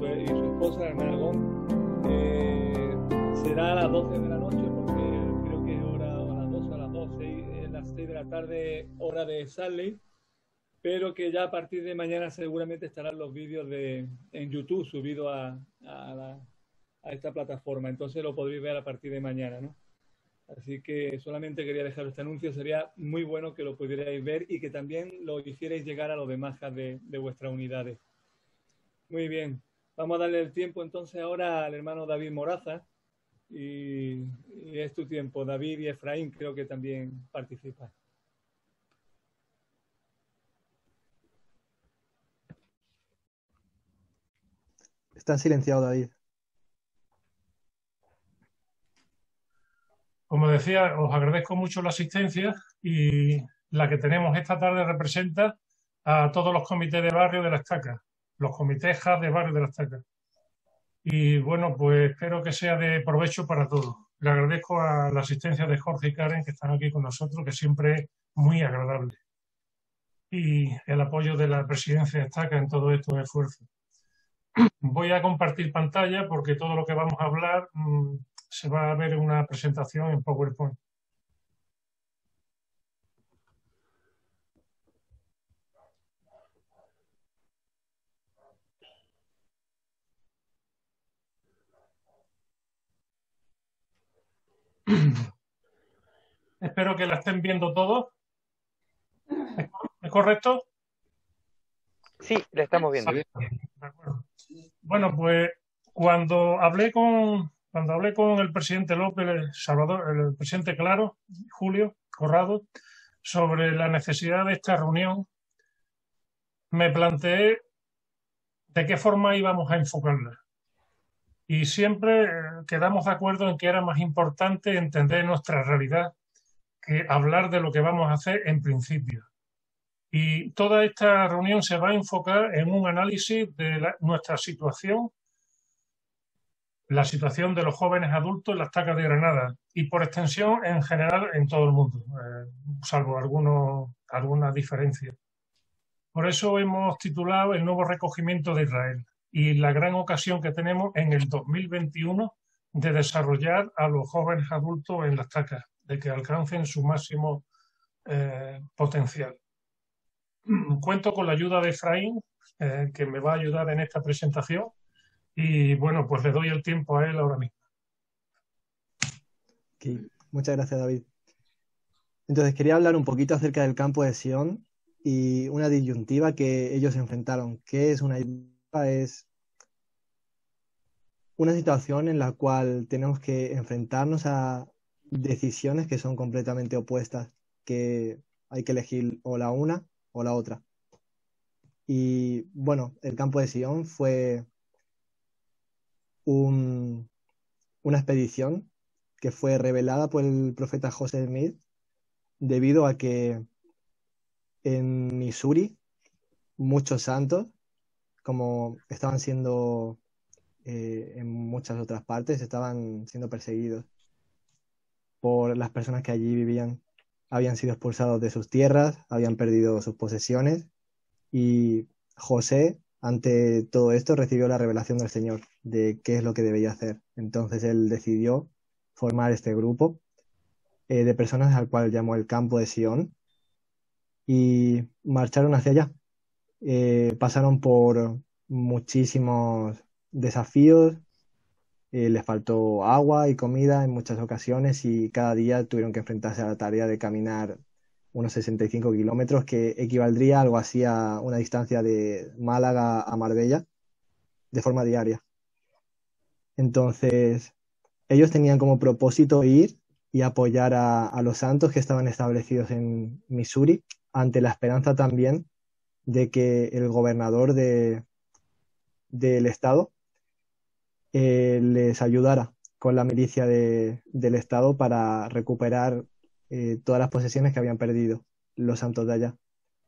y su esposa, la hermana Gom. Será a las 12 de la noche, porque creo que es hora a las 12, a las 12, las 6 de la tarde, hora de Salt, pero que ya a partir de mañana seguramente estarán los vídeos en YouTube subidos a esta plataforma. Entonces lo podréis ver a partir de mañana, ¿no? Así que solamente quería dejar este anuncio. Sería muy bueno que lo pudierais ver y que también lo hicierais llegar a los demás de vuestras unidades. Muy bien. Vamos a darle el tiempo entonces ahora al hermano David Moraza. Y es tu tiempo. David y Efraín creo que también participan. Está silenciado, David. Como decía, os agradezco mucho la asistencia y la que tenemos esta tarde representa a todos los comités de barrio de La Estaca, los comités JAS de barrio de La Estaca. Y bueno, pues espero que sea de provecho para todos. Le agradezco a la asistencia de Jorge y Karen, que están aquí con nosotros, que siempre es muy agradable. Y el apoyo de la presidencia de Estaca en todos estos esfuerzos. Voy a compartir pantalla porque todo lo que vamos a hablar se va a ver en una presentación en PowerPoint. Espero que la estén viendo todos. ¿Es correcto? Sí, la estamos viendo. De acuerdo. Bueno, pues cuando hablé con el presidente López, el presidente Claro, Julio Corrado, sobre la necesidad de esta reunión, me planteé de qué forma íbamos a enfocarla. Y siempre quedamos de acuerdo en que era más importante entender nuestra realidad que hablar de lo que vamos a hacer en principio. Y toda esta reunión se va a enfocar en un análisis de nuestra situación, la situación de los jóvenes adultos en las Tacas de Granada y por extensión en general en todo el mundo, salvo algunas diferencias. Por eso hemos titulado El nuevo recogimiento de Israel y la gran ocasión que tenemos en el 2021 de desarrollar a los jóvenes adultos en las Tacas, de que alcancen su máximo potencial. Cuento con la ayuda de Efraín, que me va a ayudar en esta presentación, y bueno, pues le doy el tiempo a él ahora mismo. Okay. Muchas gracias, David. Entonces, quería hablar un poquito acerca del campo de Sion y una disyuntiva que ellos enfrentaron. ¿Qué es una disyuntiva? Es una situación en la cual tenemos que enfrentarnos a decisiones que son completamente opuestas, que hay que elegir o la una o la otra. Y bueno, el campo de Sion fue una expedición que fue revelada por el profeta José Smith debido a que en Missouri muchos santos, como estaban siendo en muchas otras partes, estaban siendo perseguidos por las personas que allí vivían. Habían sido expulsados de sus tierras, habían perdido sus posesiones y José, ante todo esto, recibió la revelación del Señor de qué es lo que debía hacer. Entonces él decidió formar este grupo de personas al cual llamó el Campo de Sion y marcharon hacia allá. Pasaron por muchísimos desafíos, les faltó agua y comida en muchas ocasiones y cada día tuvieron que enfrentarse a la tarea de caminar unos 65 kilómetros, que equivaldría a algo así a una distancia de Málaga a Marbella de forma diaria. Entonces, ellos tenían como propósito ir y apoyar a los santos que estaban establecidos en Missouri, ante la esperanza también de que el gobernador del estado les ayudara con la milicia del estado para recuperar todas las posesiones que habían perdido los santos de allá.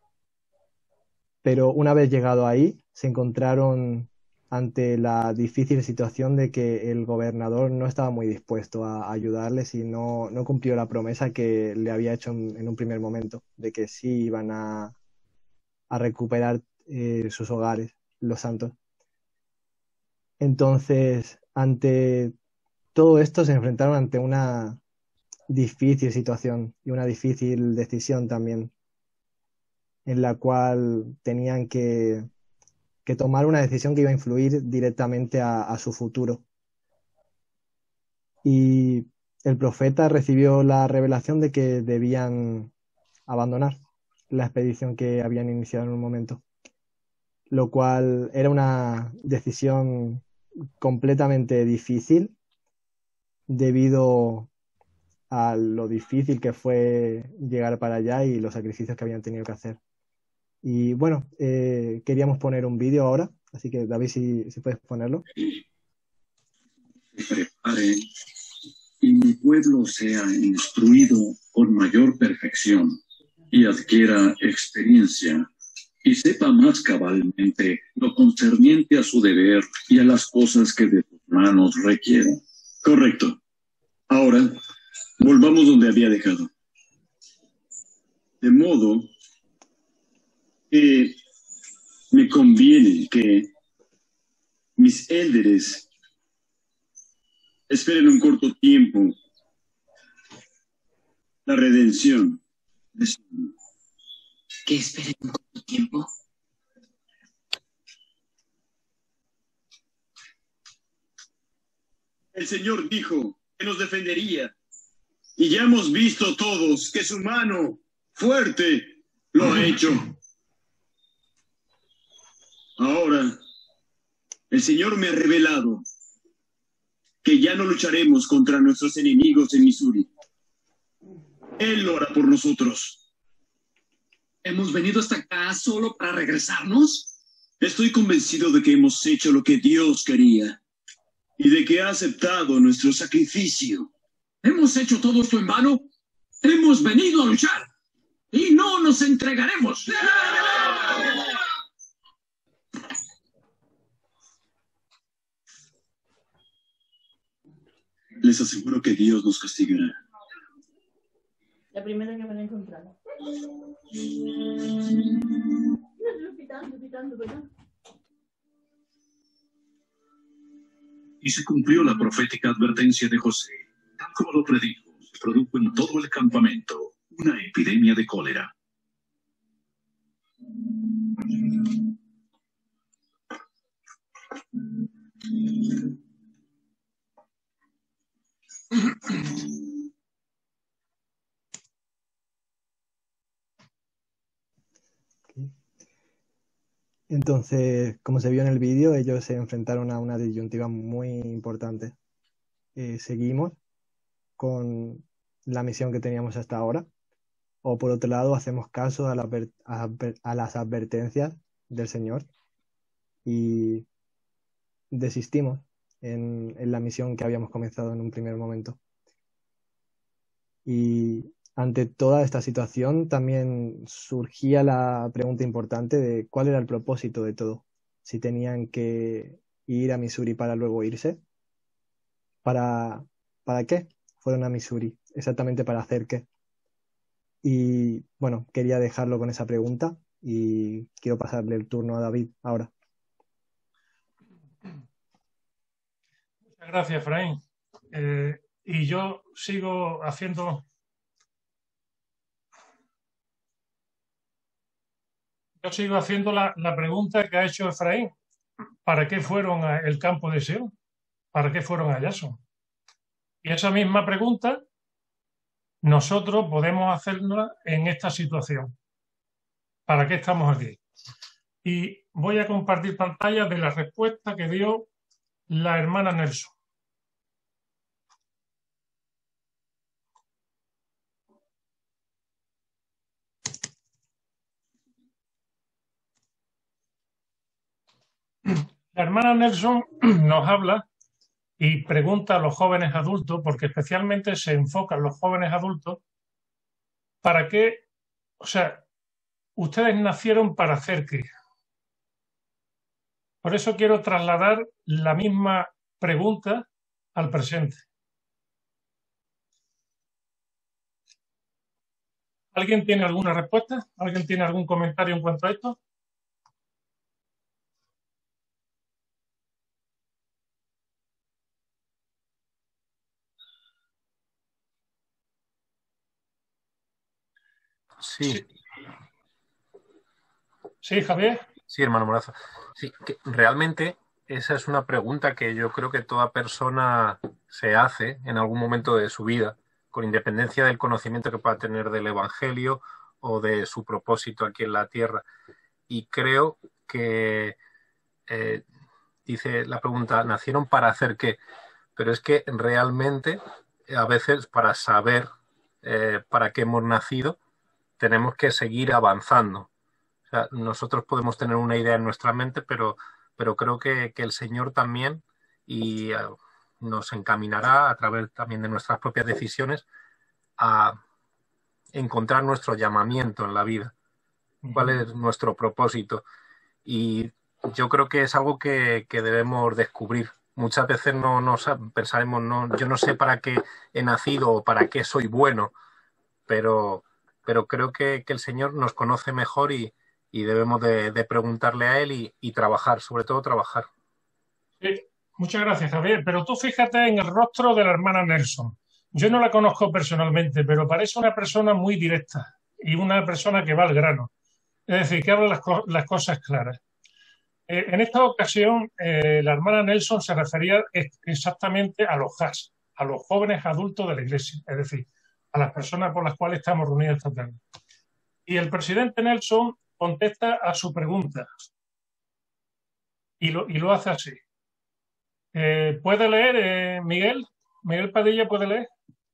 Pero una vez llegado ahí, se encontraron ante la difícil situación de que el gobernador no estaba muy dispuesto a ayudarles y no cumplió la promesa que le había hecho en un primer momento, de que sí iban a recuperar sus hogares, los santos. Entonces, ante todo esto se enfrentaron ante una difícil situación y una difícil decisión también, en la cual tenían que tomar una decisión que iba a influir directamente a su futuro. Y el profeta recibió la revelación de que debían abandonar la expedición que habían iniciado en un momento, lo cual era una decisión completamente difícil debido a lo difícil que fue llegar para allá y los sacrificios que habían tenido que hacer. Y bueno, queríamos poner un vídeo ahora, así que David, si puedes ponerlo. Se preparen y mi pueblo sea instruido con mayor perfección y adquiera experiencia y sepa más cabalmente lo concerniente a su deber y a las cosas que de sus manos requieran. Correcto. Ahora, volvamos donde había dejado. De modo que me conviene que mis élderes esperen un corto tiempo la redención de su... ¿Que esperen un corto tiempo? El Señor dijo que nos defendería y ya hemos visto todos que su mano fuerte lo ha hecho. Ahora, el Señor me ha revelado que ya no lucharemos contra nuestros enemigos en Missouri. Él lo hará por nosotros. ¿Hemos venido hasta acá solo para regresarnos? Estoy convencido de que hemos hecho lo que Dios quería y de que ha aceptado nuestro sacrificio. ¿Hemos hecho todo esto en vano? Hemos venido a luchar y no nos entregaremos. Les aseguro que Dios nos castigará. La primera que van a encontrar. Pitando, ¿verdad? Y se cumplió la profética advertencia de José. Tal como lo predijo, se produjo en todo el campamento una epidemia de cólera. Entonces, como se vio en el vídeo, ellos se enfrentaron a una disyuntiva muy importante. Seguimos con la misión que teníamos hasta ahora, o por otro lado, hacemos caso a las advertencias del Señor y desistimos en la misión que habíamos comenzado en un primer momento. Y ante toda esta situación también surgía la pregunta importante de cuál era el propósito de todo. Si tenían que ir a Missouri para luego irse. ¿Para qué fueron a Missouri? Exactamente para hacer qué. Y bueno, quería dejarlo con esa pregunta y quiero pasarle el turno a David ahora. Muchas gracias, Efraín. Y yo sigo haciendo... la pregunta que ha hecho Efraín. ¿Para qué fueron al campo de Seón? ¿Para qué fueron a Yason? Y esa misma pregunta nosotros podemos hacerla en esta situación. ¿Para qué estamos aquí? Y voy a compartir pantalla de la respuesta que dio la hermana Nelson. La hermana Nelson nos habla y pregunta a los jóvenes adultos, porque especialmente se enfocan los jóvenes adultos, ¿para qué? O sea, ustedes nacieron para hacer qué. Por eso quiero trasladar la misma pregunta al presente. ¿Alguien tiene alguna respuesta? ¿Alguien tiene algún comentario en cuanto a esto? Sí, Sí, Javier. sí, hermano Morazo. Sí, que realmente esa es una pregunta que yo creo que toda persona se hace en algún momento de su vida, con independencia del conocimiento que pueda tener del Evangelio o de su propósito aquí en la tierra. Y creo que, dice la pregunta, ¿nacieron para hacer qué? Pero es que realmente a veces para saber para qué hemos nacido tenemos que seguir avanzando. O sea, nosotros podemos tener una idea en nuestra mente, pero creo que el Señor también y nos encaminará a través también de nuestras propias decisiones a encontrar nuestro llamamiento en la vida. ¿Cuál es nuestro propósito? Y yo creo que es algo que debemos descubrir. Muchas veces no pensaremos, no, yo no sé para qué he nacido o para qué soy bueno, pero creo que el Señor nos conoce mejor y debemos de preguntarle a Él y trabajar, sobre todo trabajar. Sí, muchas gracias, Javier. Pero tú fíjate en el rostro de la hermana Nelson. Yo no la conozco personalmente, pero parece una persona muy directa y una persona que va al grano. Es decir, que habla las cosas claras. En esta ocasión, la hermana Nelson se refería exactamente a los HAS, a los jóvenes adultos de la Iglesia, es decir, a las personas por las cuales estamos reunidos esta tarde. Y el presidente Nelson contesta a su pregunta y lo hace así. ¿Puede leer, Miguel? ¿Miguel Padilla puede leer?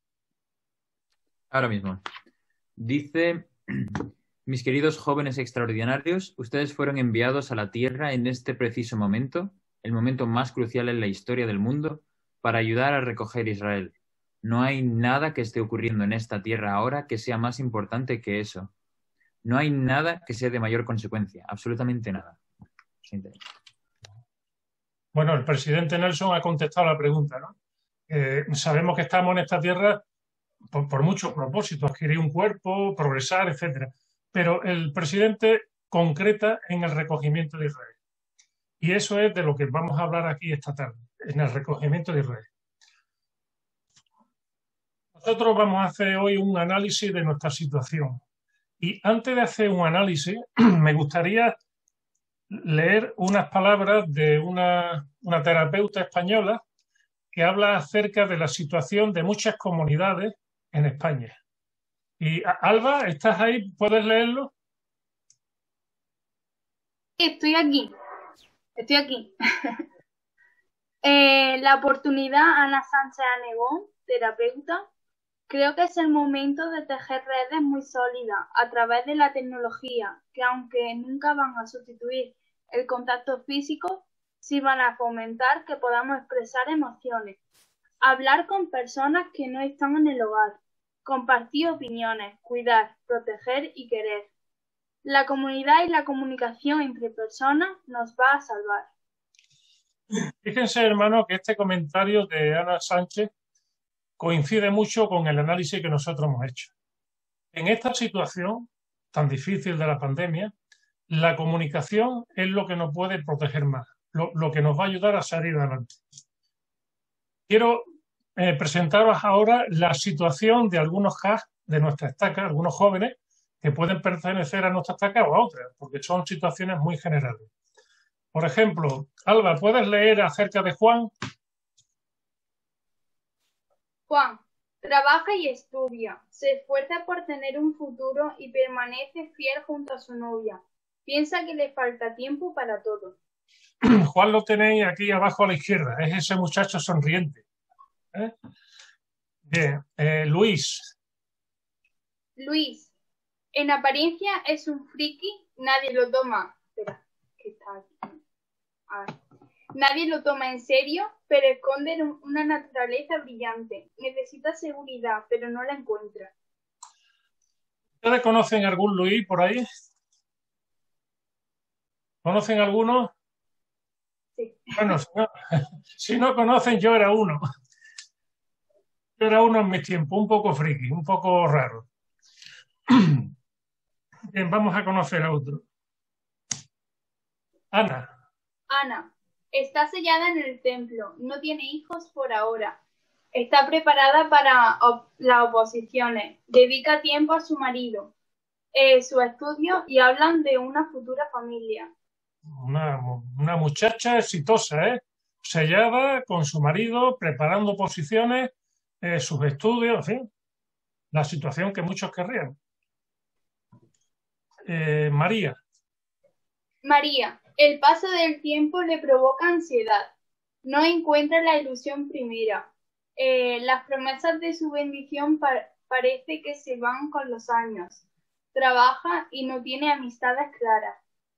Ahora mismo. Dice, mis queridos jóvenes extraordinarios, ustedes fueron enviados a la Tierra en este preciso momento, el momento más crucial en la historia del mundo, para ayudar a recoger Israel. No hay nada que esté ocurriendo en esta Tierra ahora que sea más importante que eso. No hay nada que sea de mayor consecuencia, absolutamente nada. Bueno, el presidente Nelson ha contestado la pregunta, ¿no? Sabemos que estamos en esta tierra por muchos propósitos, adquirir un cuerpo, progresar, etcétera. Pero el presidente concreta en el recogimiento de Israel. Y eso es de lo que vamos a hablar aquí esta tarde, en el recogimiento de Israel. Nosotros vamos a hacer hoy un análisis de nuestra situación. Y antes de hacer un análisis, me gustaría leer unas palabras de una terapeuta española que habla acerca de la situación de muchas comunidades en España. Y Alba, ¿estás ahí? ¿Puedes leerlo? Estoy aquí. La oportunidad, Ana Sánchez Anegón, terapeuta. Creo que es el momento de tejer redes muy sólidas a través de la tecnología, que aunque nunca van a sustituir el contacto físico, sí van a fomentar que podamos expresar emociones, hablar con personas que no están en el hogar, compartir opiniones, cuidar, proteger y querer. La comunidad y la comunicación entre personas nos va a salvar. Fíjense, hermano, que este comentario de Ana Sánchez coincide mucho con el análisis que nosotros hemos hecho. En esta situación tan difícil de la pandemia, la comunicación es lo que nos puede proteger más, lo que nos va a ayudar a salir adelante. Quiero presentaros ahora la situación de algunos CAS de nuestra estaca, algunos jóvenes que pueden pertenecer a nuestra estaca o a otras, porque son situaciones muy generales. Por ejemplo, Alba, ¿puedes leer acerca de Juan? Juan, trabaja y estudia, se esfuerza por tener un futuro y permanece fiel junto a su novia. Piensa que le falta tiempo para todo. Juan lo tenéis aquí abajo a la izquierda, es ese muchacho sonriente. Bien, Luis. Luis, en apariencia es un friki, nadie lo toma. Espera, que está aquí. A ver. Nadie lo toma en serio, pero esconde una naturaleza brillante. Necesita seguridad, pero no la encuentra. ¿Ustedes conocen algún Luis por ahí? ¿Conocen alguno? Sí. Bueno, si no conocen, yo era uno. Yo era uno en mi tiempo, un poco friki, un poco raro. Bien, vamos a conocer a otro. Ana. Ana. Está sellada en el templo, no tiene hijos por ahora. Está preparada para las oposiciones, dedica tiempo a su marido. su estudio y hablan de una futura familia. Una muchacha exitosa, sellada con su marido, preparando posiciones, sus estudios, en fin, la situación que muchos querrían. María. María, el paso del tiempo le provoca ansiedad. No encuentra la ilusión primera. Las promesas de su bendición parece que se van con los años. Trabaja y no tiene amistades claras.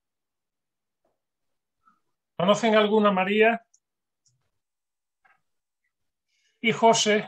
¿Conocen alguna María? Y José.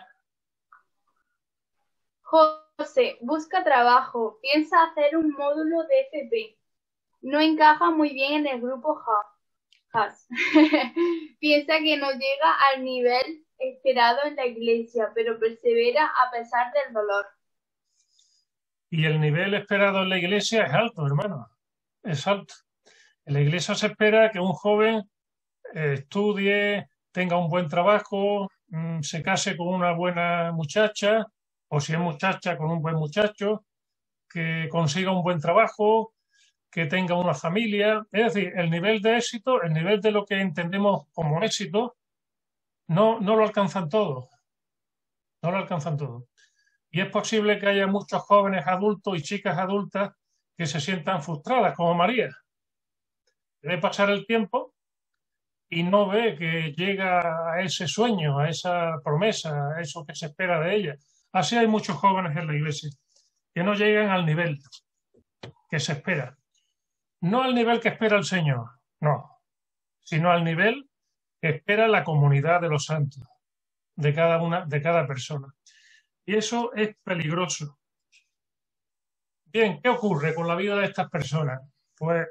José busca trabajo, piensa hacer un módulo de FP. No encaja muy bien en el grupo Haas. Piensa que no llega al nivel esperado en la iglesia, pero persevera a pesar del dolor. Y el nivel esperado en la iglesia es alto, hermano. Es alto. En la iglesia se espera que un joven estudie, tenga un buen trabajo, se case con una buena muchacha, o si es muchacha, con un buen muchacho, que consiga un buen trabajo, que tenga una familia. Es decir, el nivel de éxito, el nivel de lo que entendemos como éxito, no lo alcanzan todos. No lo alcanzan todos. Y es posible que haya muchos jóvenes adultos y chicas adultas que se sientan frustradas, como María. Debe pasar el tiempo y no ve que llega a ese sueño, a esa promesa, a eso que se espera de ella. Así hay muchos jóvenes en la iglesia que no llegan al nivel que se espera. No al nivel que espera el Señor, no, sino al nivel que espera la comunidad de los santos, de cada persona. Y eso es peligroso. Bien, ¿qué ocurre con la vida de estas personas? Pues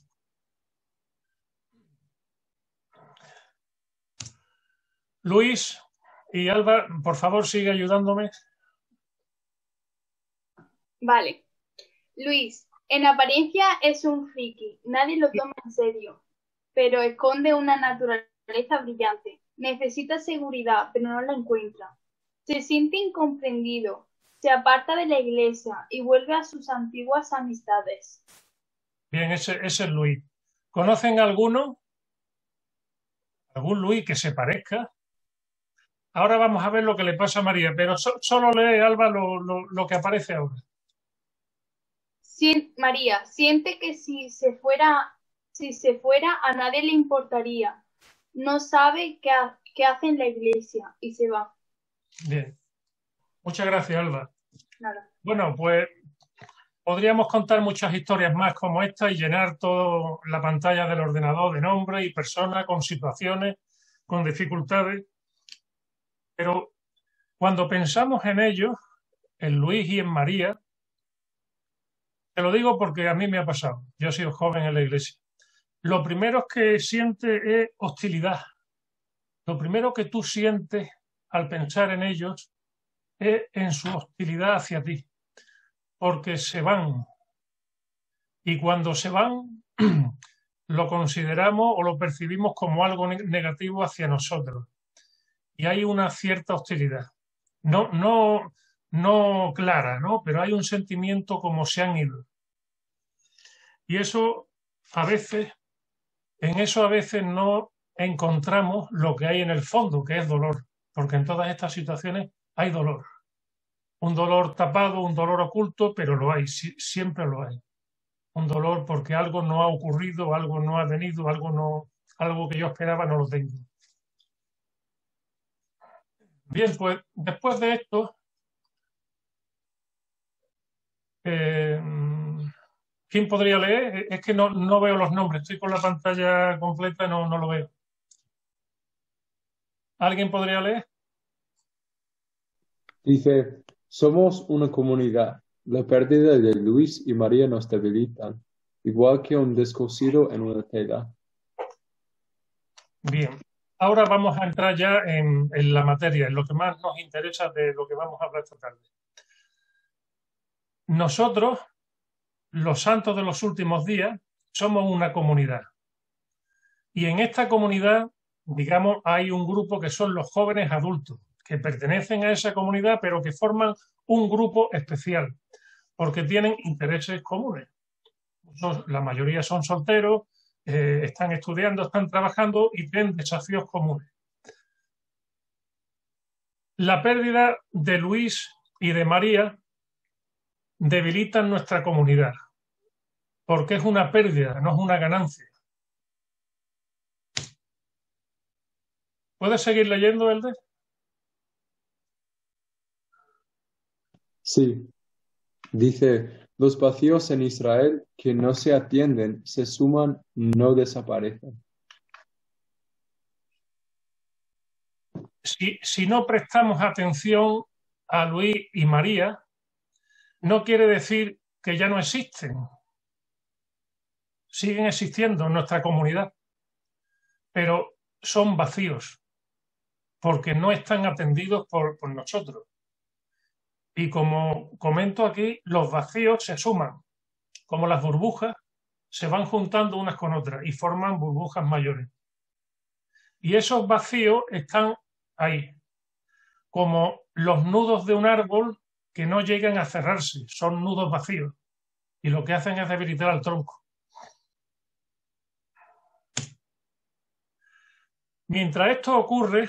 Luis y Alba, por favor, sigue ayudándome. Vale. Luis, en apariencia es un friki, nadie lo toma en serio, pero esconde una naturaleza brillante. Necesita seguridad, pero no la encuentra. Se siente incomprendido, se aparta de la iglesia y vuelve a sus antiguas amistades. Bien, ese es Luis. ¿Conocen alguno? ¿Algún Luis que se parezca? Ahora vamos a ver lo que le pasa a María, pero solo lee, Alba, lo que aparece ahora. María, siente que si se fuera a nadie le importaría. No sabe qué hace en la iglesia y se va. Bien. Muchas gracias, Alba. Nada. Bueno, pues podríamos contar muchas historias más como esta y llenar toda la pantalla del ordenador de nombres y personas con situaciones, con dificultades. Pero cuando pensamos en ellos, en Luis y en María, te lo digo porque a mí me ha pasado. Yo he sido joven en la iglesia. Lo primero que siente es hostilidad. Lo primero que tú sientes al pensar en ellos es en su hostilidad hacia ti, porque se van. Y cuando se van, lo consideramos o lo percibimos como algo negativo hacia nosotros. Y hay una cierta hostilidad. No clara, ¿no? Pero hay un sentimiento como se han ido. Y eso en eso a veces no encontramos lo que hay en el fondo, que es dolor, porque en todas estas situaciones hay dolor. Un dolor tapado, un dolor oculto, pero lo hay, siempre lo hay. Un dolor porque algo no ha ocurrido, algo no ha venido, algo que yo esperaba no lo tengo. Bien, pues después de esto, ¿quién podría leer? Es que no veo los nombres, estoy con la pantalla completa y no lo veo. ¿Alguien podría leer? Dice, somos una comunidad. La pérdida de Luis y María nos debilitan, igual que un descosido en una tela. Bien, ahora vamos a entrar ya en la materia, en lo que más nos interesa de lo que vamos a hablar esta tarde. Nosotros, los santos de los últimos días, somos una comunidad. Y en esta comunidad, digamos, hay un grupo que son los jóvenes adultos, que pertenecen a esa comunidad, pero que forman un grupo especial, porque tienen intereses comunes. La mayoría son solteros, están estudiando, están trabajando y tienen desafíos comunes. La pérdida de Luis y de María debilita nuestra comunidad, porque es una pérdida, no es una ganancia. ¿Puedes seguir leyendo, Elder? Sí. Dice, los vacíos en Israel que no se atienden, se suman, no desaparecen. Si no prestamos atención a Luis y María, no quiere decir que ya no existen. Siguen existiendo en nuestra comunidad, pero son vacíos, porque no están atendidos por nosotros. Y como comento aquí, los vacíos se suman, como las burbujas, se van juntando unas con otras y forman burbujas mayores. Y esos vacíos están ahí, como los nudos de un árbol que no llegan a cerrarse, son nudos vacíos, y lo que hacen es debilitar al tronco. Mientras esto ocurre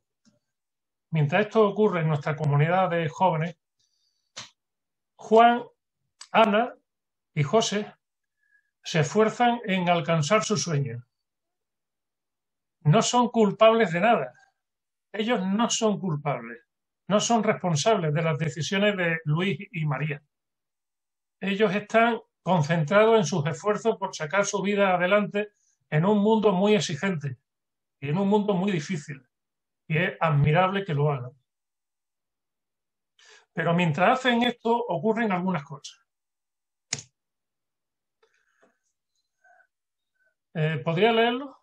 en nuestra comunidad de jóvenes, Juan, Ana y José se esfuerzan en alcanzar su sueño. No son culpables de nada. Ellos no son culpables. No son responsables de las decisiones de Luis y María. Ellos están concentrados en sus esfuerzos por sacar su vida adelante en un mundo muy exigente y en un mundo muy difícil. Y es admirable que lo hagan. Pero mientras hacen esto, ocurren algunas cosas. ¿Podría leerlo?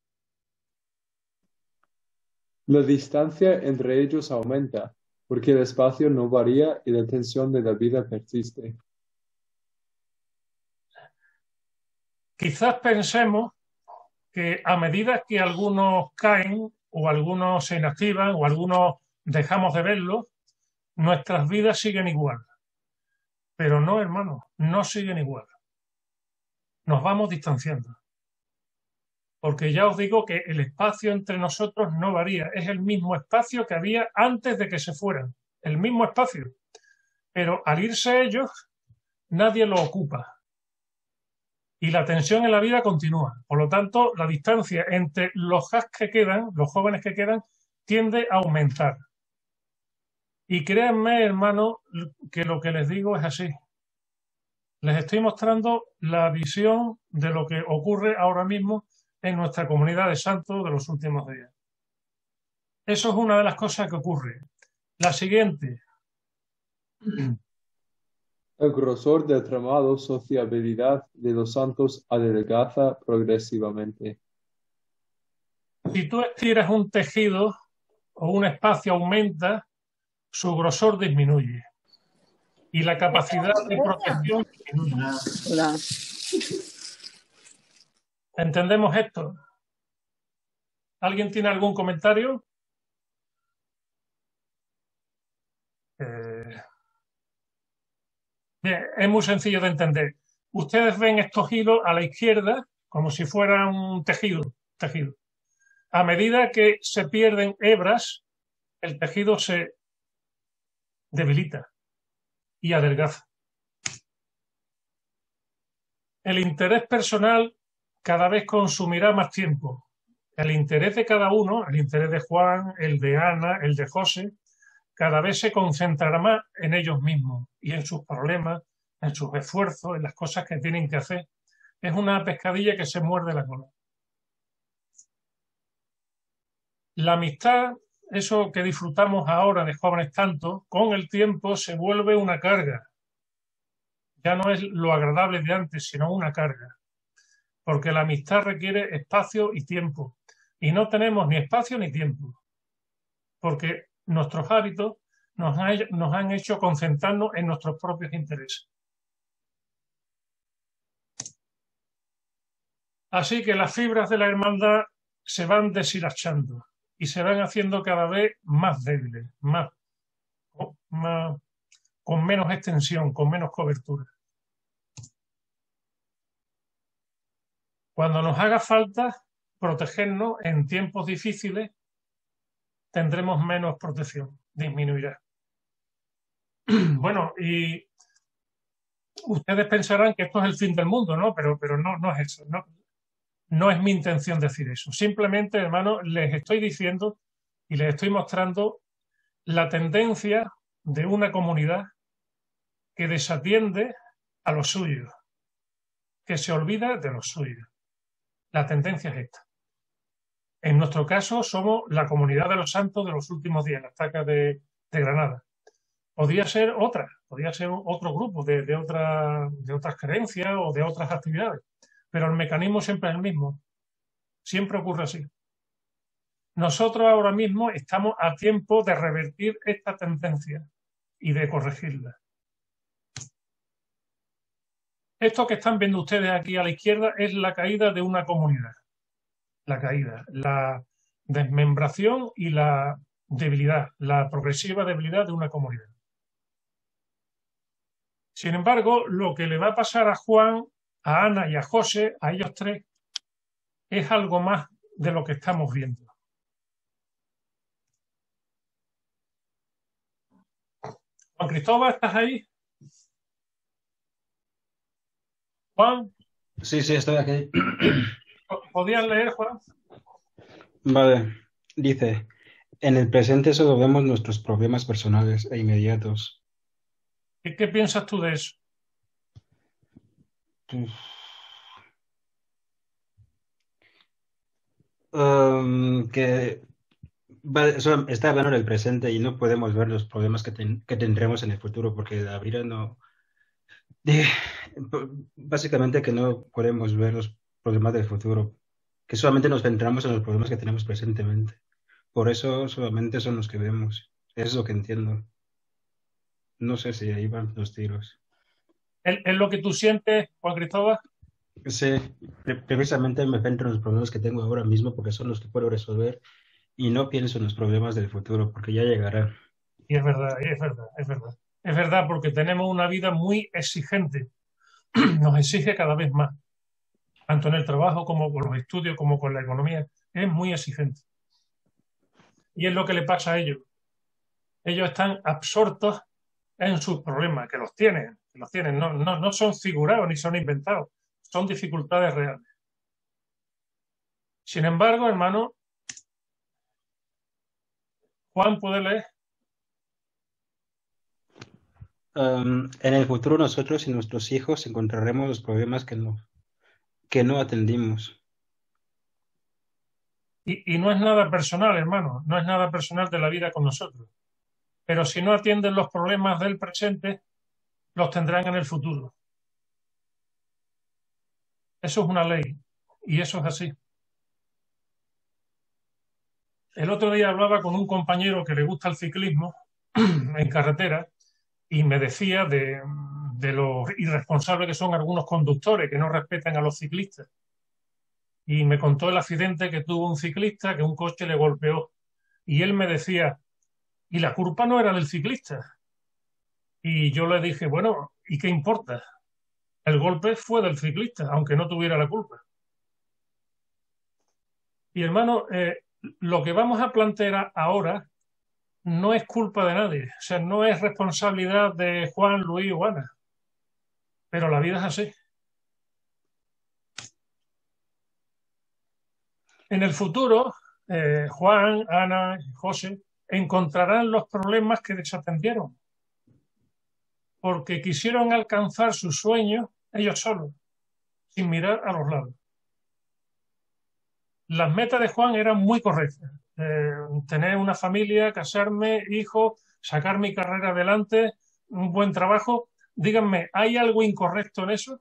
La distancia entre ellos aumenta, porque el espacio no varía y la tensión de la vida persiste. Quizás pensemos que a medida que algunos caen o algunos se inactivan o algunos dejamos de verlos, nuestras vidas siguen igual. Pero no, hermanos, no siguen igual. Nos vamos distanciando. Porque ya os digo que el espacio entre nosotros no varía. Es el mismo espacio que había antes de que se fueran. El mismo espacio. Pero al irse ellos, nadie lo ocupa. Y la tensión en la vida continúa. Por lo tanto, la distancia entre los que quedan, los jóvenes que quedan, tiende a aumentar. Y créanme, hermano, que lo que les digo es así. Les estoy mostrando la visión de lo que ocurre ahora mismo en nuestra comunidad de santos de los últimos días. Eso es una de las cosas que ocurre. La siguiente. El grosor del tramado sociabilidad de los santos adelgaza progresivamente. Si tú estiras un tejido o un espacio aumenta, su grosor disminuye. Y la capacidad de protección disminuye. Hola. ¿Entendemos esto? ¿Alguien tiene algún comentario? Bien, es muy sencillo de entender. Ustedes ven estos hilos a la izquierda como si fuera un tejido. A medida que se pierden hebras, el tejido se debilita y adelgaza. El interés personal cada vez consumirá más tiempo. El interés de cada uno, el interés de Juan, el de Ana, el de José, cada vez se concentrará más en ellos mismos y en sus problemas, en sus esfuerzos, en las cosas que tienen que hacer. Es una pescadilla que se muerde la cola. La amistad, eso que disfrutamos ahora de jóvenes tanto, con el tiempo se vuelve una carga. Ya no es lo agradable de antes, sino una carga. Porque la amistad requiere espacio y tiempo. Y no tenemos ni espacio ni tiempo. Porque nuestros hábitos nos han hecho concentrarnos en nuestros propios intereses. Así que las fibras de la hermandad se van deshilachando y se van haciendo cada vez más débiles, más con menos extensión, con menos cobertura. Cuando nos haga falta protegernos en tiempos difíciles, tendremos menos protección, disminuirá. Bueno, y ustedes pensarán que esto es el fin del mundo, ¿no? Pero no es eso, no es mi intención decir eso. Simplemente, hermano, les estoy diciendo y les estoy mostrando la tendencia de una comunidad que desatiende a los suyos, que se olvida de los suyos. La tendencia es esta. En nuestro caso somos la comunidad de los santos de los últimos días, la estaca de Granada. Podría ser otra, podría ser otro grupo de otras creencias o de otras actividades, pero el mecanismo siempre es el mismo. Siempre ocurre así. Nosotros ahora mismo estamos a tiempo de revertir esta tendencia y de corregirla. Esto que están viendo ustedes aquí a la izquierda es la caída de una comunidad. La caída, la desmembración y la debilidad, la progresiva debilidad de una comunidad. Sin embargo, lo que le va a pasar a Juan, a Ana y a José, a ellos tres, es algo más de lo que estamos viendo. Juan Cristóbal, ¿estás ahí? Juan. Sí, estoy aquí. ¿Podías leer, Juan? Vale, dice, en el presente solo vemos nuestros problemas personales e inmediatos. ¿Qué piensas tú de eso? Que eso está hablando del presente y no podemos ver los problemas que tendremos en el futuro porque la vida no... Básicamente que no podemos ver los problemas del futuro, que solamente nos centramos en los problemas que tenemos presentemente. Por eso solamente son los que vemos. Es lo que entiendo. No sé si ahí van los tiros. ¿Es lo que tú sientes, Juan Cristóbal? Sí, precisamente me centro en los problemas que tengo ahora mismo porque son los que puedo resolver y no pienso en los problemas del futuro porque ya llegará. Y es verdad, es verdad, es verdad. Es verdad porque tenemos una vida muy exigente. Nos exige cada vez más, tanto en el trabajo como con los estudios, como con la economía. Es muy exigente. Y es lo que le pasa a ellos. Ellos están absortos en sus problemas, que los tienen, no son figurados ni son inventados, son dificultades reales. Sin embargo, hermano, Juan, ¿puede leer? En el futuro nosotros y nuestros hijos encontraremos los problemas que no atendimos. Y no es nada personal, hermano, no es nada personal de la vida con nosotros. Pero si no atienden los problemas del presente, los tendrán en el futuro. Eso es una ley y eso es así. El otro día hablaba con un compañero que le gusta el ciclismo en carretera y me decía de lo irresponsables que son algunos conductores que no respetan a los ciclistas. Y me contó el accidente que tuvo un ciclista, que un coche le golpeó. Y él me decía, y la culpa no era del ciclista. Y yo le dije, bueno, ¿y qué importa? El golpe fue del ciclista, aunque no tuviera la culpa. Y hermano, lo que vamos a plantear ahora no es culpa de nadie. O sea, no es responsabilidad de Juan, Luis o Ana. Pero la vida es así. En el futuro, Juan, Ana y José encontrarán los problemas que desatendieron. Porque quisieron alcanzar sus sueños ellos solos, sin mirar a los lados. Las metas de Juan eran muy correctas. Tener una familia, casarme, hijos, sacar mi carrera adelante, un buen trabajo. Díganme, ¿hay algo incorrecto en eso?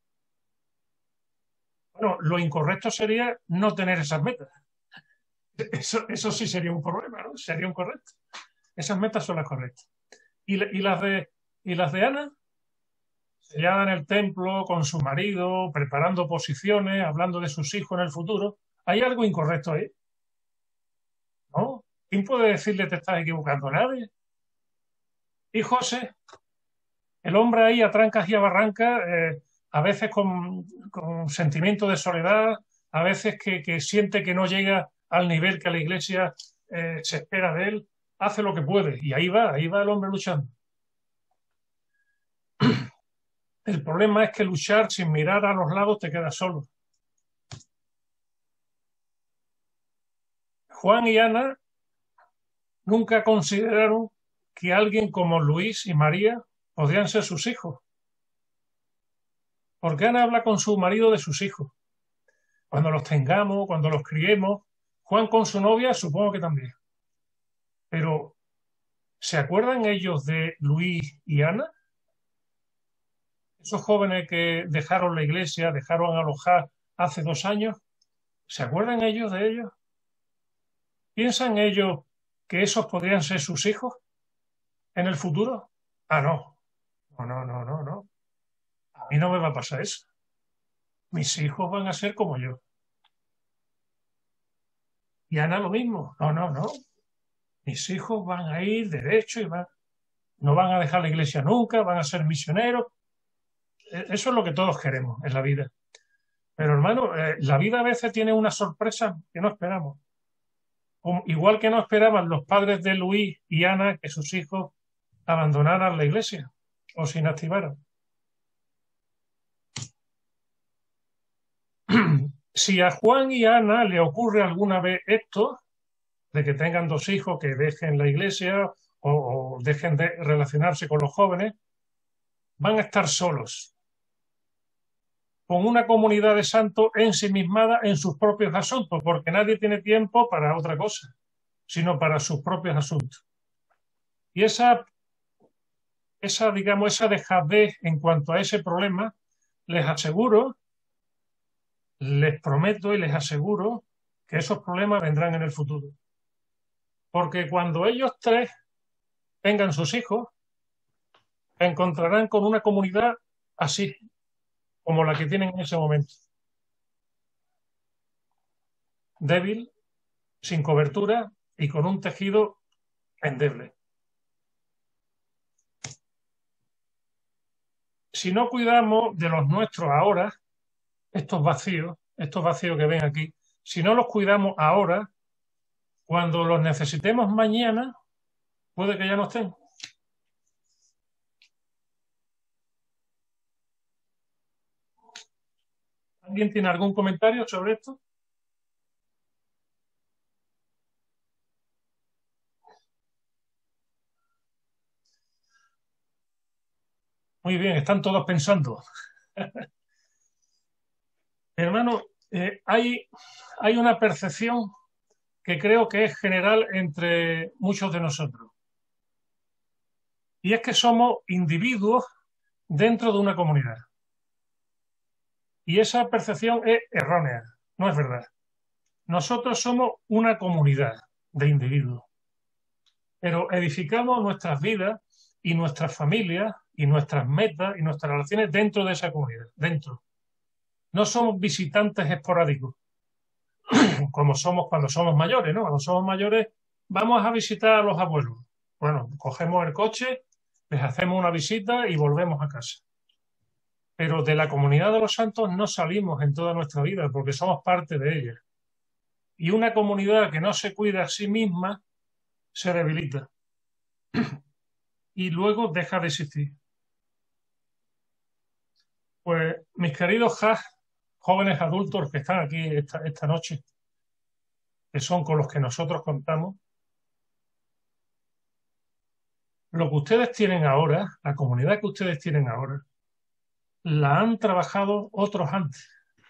Bueno, lo incorrecto sería no tener esas metas. Eso sí sería un problema, ¿no? Sería incorrecto. Esas metas son las correctas. ¿Y las de Ana? Sellada en el templo con su marido, preparando posiciones, hablando de sus hijos en el futuro. ¿Hay algo incorrecto ahí? ¿No? ¿Quién puede decirle te estás equivocando? Nadie. ¿Y José? El hombre ahí a trancas y a barrancas, a veces con sentimiento de soledad, a veces que siente que no llega al nivel que la Iglesia se espera de él, hace lo que puede y ahí va el hombre luchando. El problema es que luchar sin mirar a los lados te quedas solo. Juan y Ana nunca consideraron que alguien como Luis y María podían ser sus hijos. Porque Ana habla con su marido de sus hijos. Cuando los tengamos, cuando los criemos, Juan con su novia supongo que también. Pero, ¿se acuerdan ellos de Luis y Ana? Esos jóvenes que dejaron la iglesia, dejaron alojar hace 2 años, ¿se acuerdan ellos de ellos? ¿Piensan ellos que esos podrían ser sus hijos en el futuro? Ah, no. No. A mí no me va a pasar eso. Mis hijos van a ser como yo. Y Ana lo mismo. No. Mis hijos van a ir derecho y no van a dejar la iglesia nunca, van a ser misioneros. Eso es lo que todos queremos en la vida. Pero hermano, la vida a veces tiene una sorpresa que no esperamos. Igual que no esperaban los padres de Luis y Ana que sus hijos abandonaran la iglesia o se inactivaran. Si a Juan y a Ana le ocurre alguna vez esto, de que tengan 2 hijos que dejen la iglesia o dejen de relacionarse con los jóvenes, van a estar solos, con una comunidad de santos ensimismada en sus propios asuntos, porque nadie tiene tiempo para otra cosa, sino para sus propios asuntos. Y esa dejadez en cuanto a ese problema, les prometo y les aseguro que esos problemas vendrán en el futuro. Porque cuando ellos 3 tengan sus hijos, encontrarán con una comunidad así, como la que tienen en ese momento. Débil, sin cobertura y con un tejido endeble. Si no cuidamos de los nuestros ahora, estos vacíos que ven aquí, si no los cuidamos ahora, cuando los necesitemos mañana, puede que ya no estén. ¿Alguien tiene algún comentario sobre esto? Muy bien, están todos pensando. Hermano, hay una percepción que creo que es general entre muchos de nosotros. Y es que somos individuos dentro de una comunidad. Y esa percepción es errónea, no es verdad. Nosotros somos una comunidad de individuos, pero edificamos nuestras vidas y nuestras familias y nuestras metas y nuestras relaciones dentro de esa comunidad, dentro. No somos visitantes esporádicos, como somos cuando somos mayores, ¿no? Cuando somos mayores vamos a visitar a los abuelos. Bueno, cogemos el coche, les hacemos una visita y volvemos a casa. Pero de la comunidad de los santos no salimos en toda nuestra vida porque somos parte de ella. Y una comunidad que no se cuida a sí misma se debilita y luego deja de existir. Pues mis queridos jóvenes adultos que están aquí esta noche, que son con los que nosotros contamos, lo que ustedes tienen ahora, la comunidad que ustedes tienen ahora, la han trabajado otros antes.